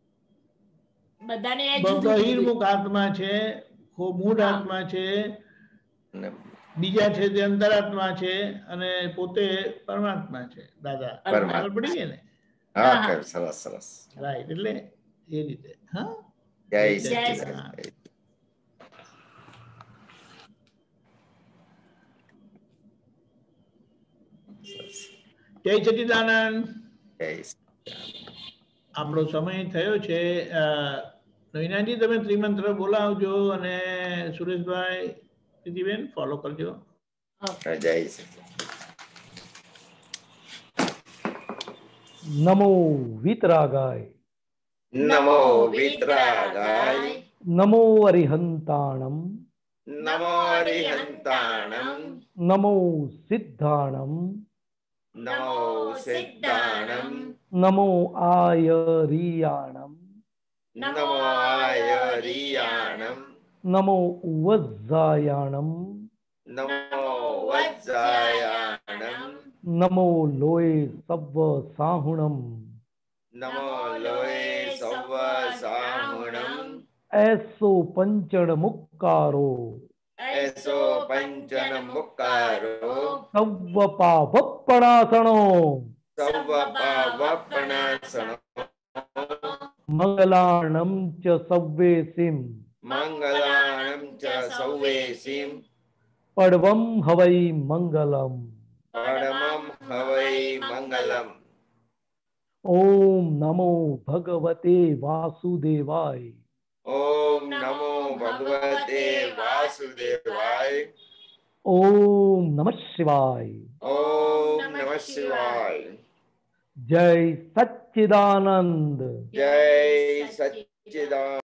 બહિર્મુખ આત્મા છે, મૂળ આત્મા છે, બીજા છે તે અંતરાત્મા છે, અને પોતે પરમાત્મા છે. દાદા ખબર પડી ગઈ ને? સરસ સરસ. રાઈટ. એટલે એ રીતે. હા, જય જય સચિદાનંદ. આપણો સમય થયો છે. નવીનાજી તમે ત્રિમંત્ર બોલાવજો અને સુરેશભાઈ, પ્રીતિબેન ફોલો કરજો. જય નમો વિતરાગાય, નમો વિતરાગાય, નમો અરિહંતાણમ, નમો અરિહંતાણમ, નમો સિદ્ધાણમ, નમો સિદ્ધાણમ, નમો આયરિયાણમ, નમો આયરિયાણમ, નમો વજ્જાયાણમ, નમો વજ્જાયાણમ, નમો લોય સવ્વ સાહુણમ, નમો લોય સવ્વ સાહુણમ, એસો પંચણ મુક્કારો, એસો પંચન મુક્કારો, સવ્વ પાવપણાસણો, સવ્વ પાવપણાસણો, મંગલાણમ ચ સવ્વેસિમ, મંગલાણમ ચ સવ્વેસિમ, પડવમ હવૈ મંગલમ, પરમમ હવૈ મંગલમ. ઓમ નમો ભગવતે વાસુદેવાય. ઓમ નમો ભગવતે વાસુદેવાય. ઓમ નમઃ શિવાય. ઓમ નમઃ શિવાય. જય સચ્ચિદાનંદ. જય સચ્ચિદાનંદ.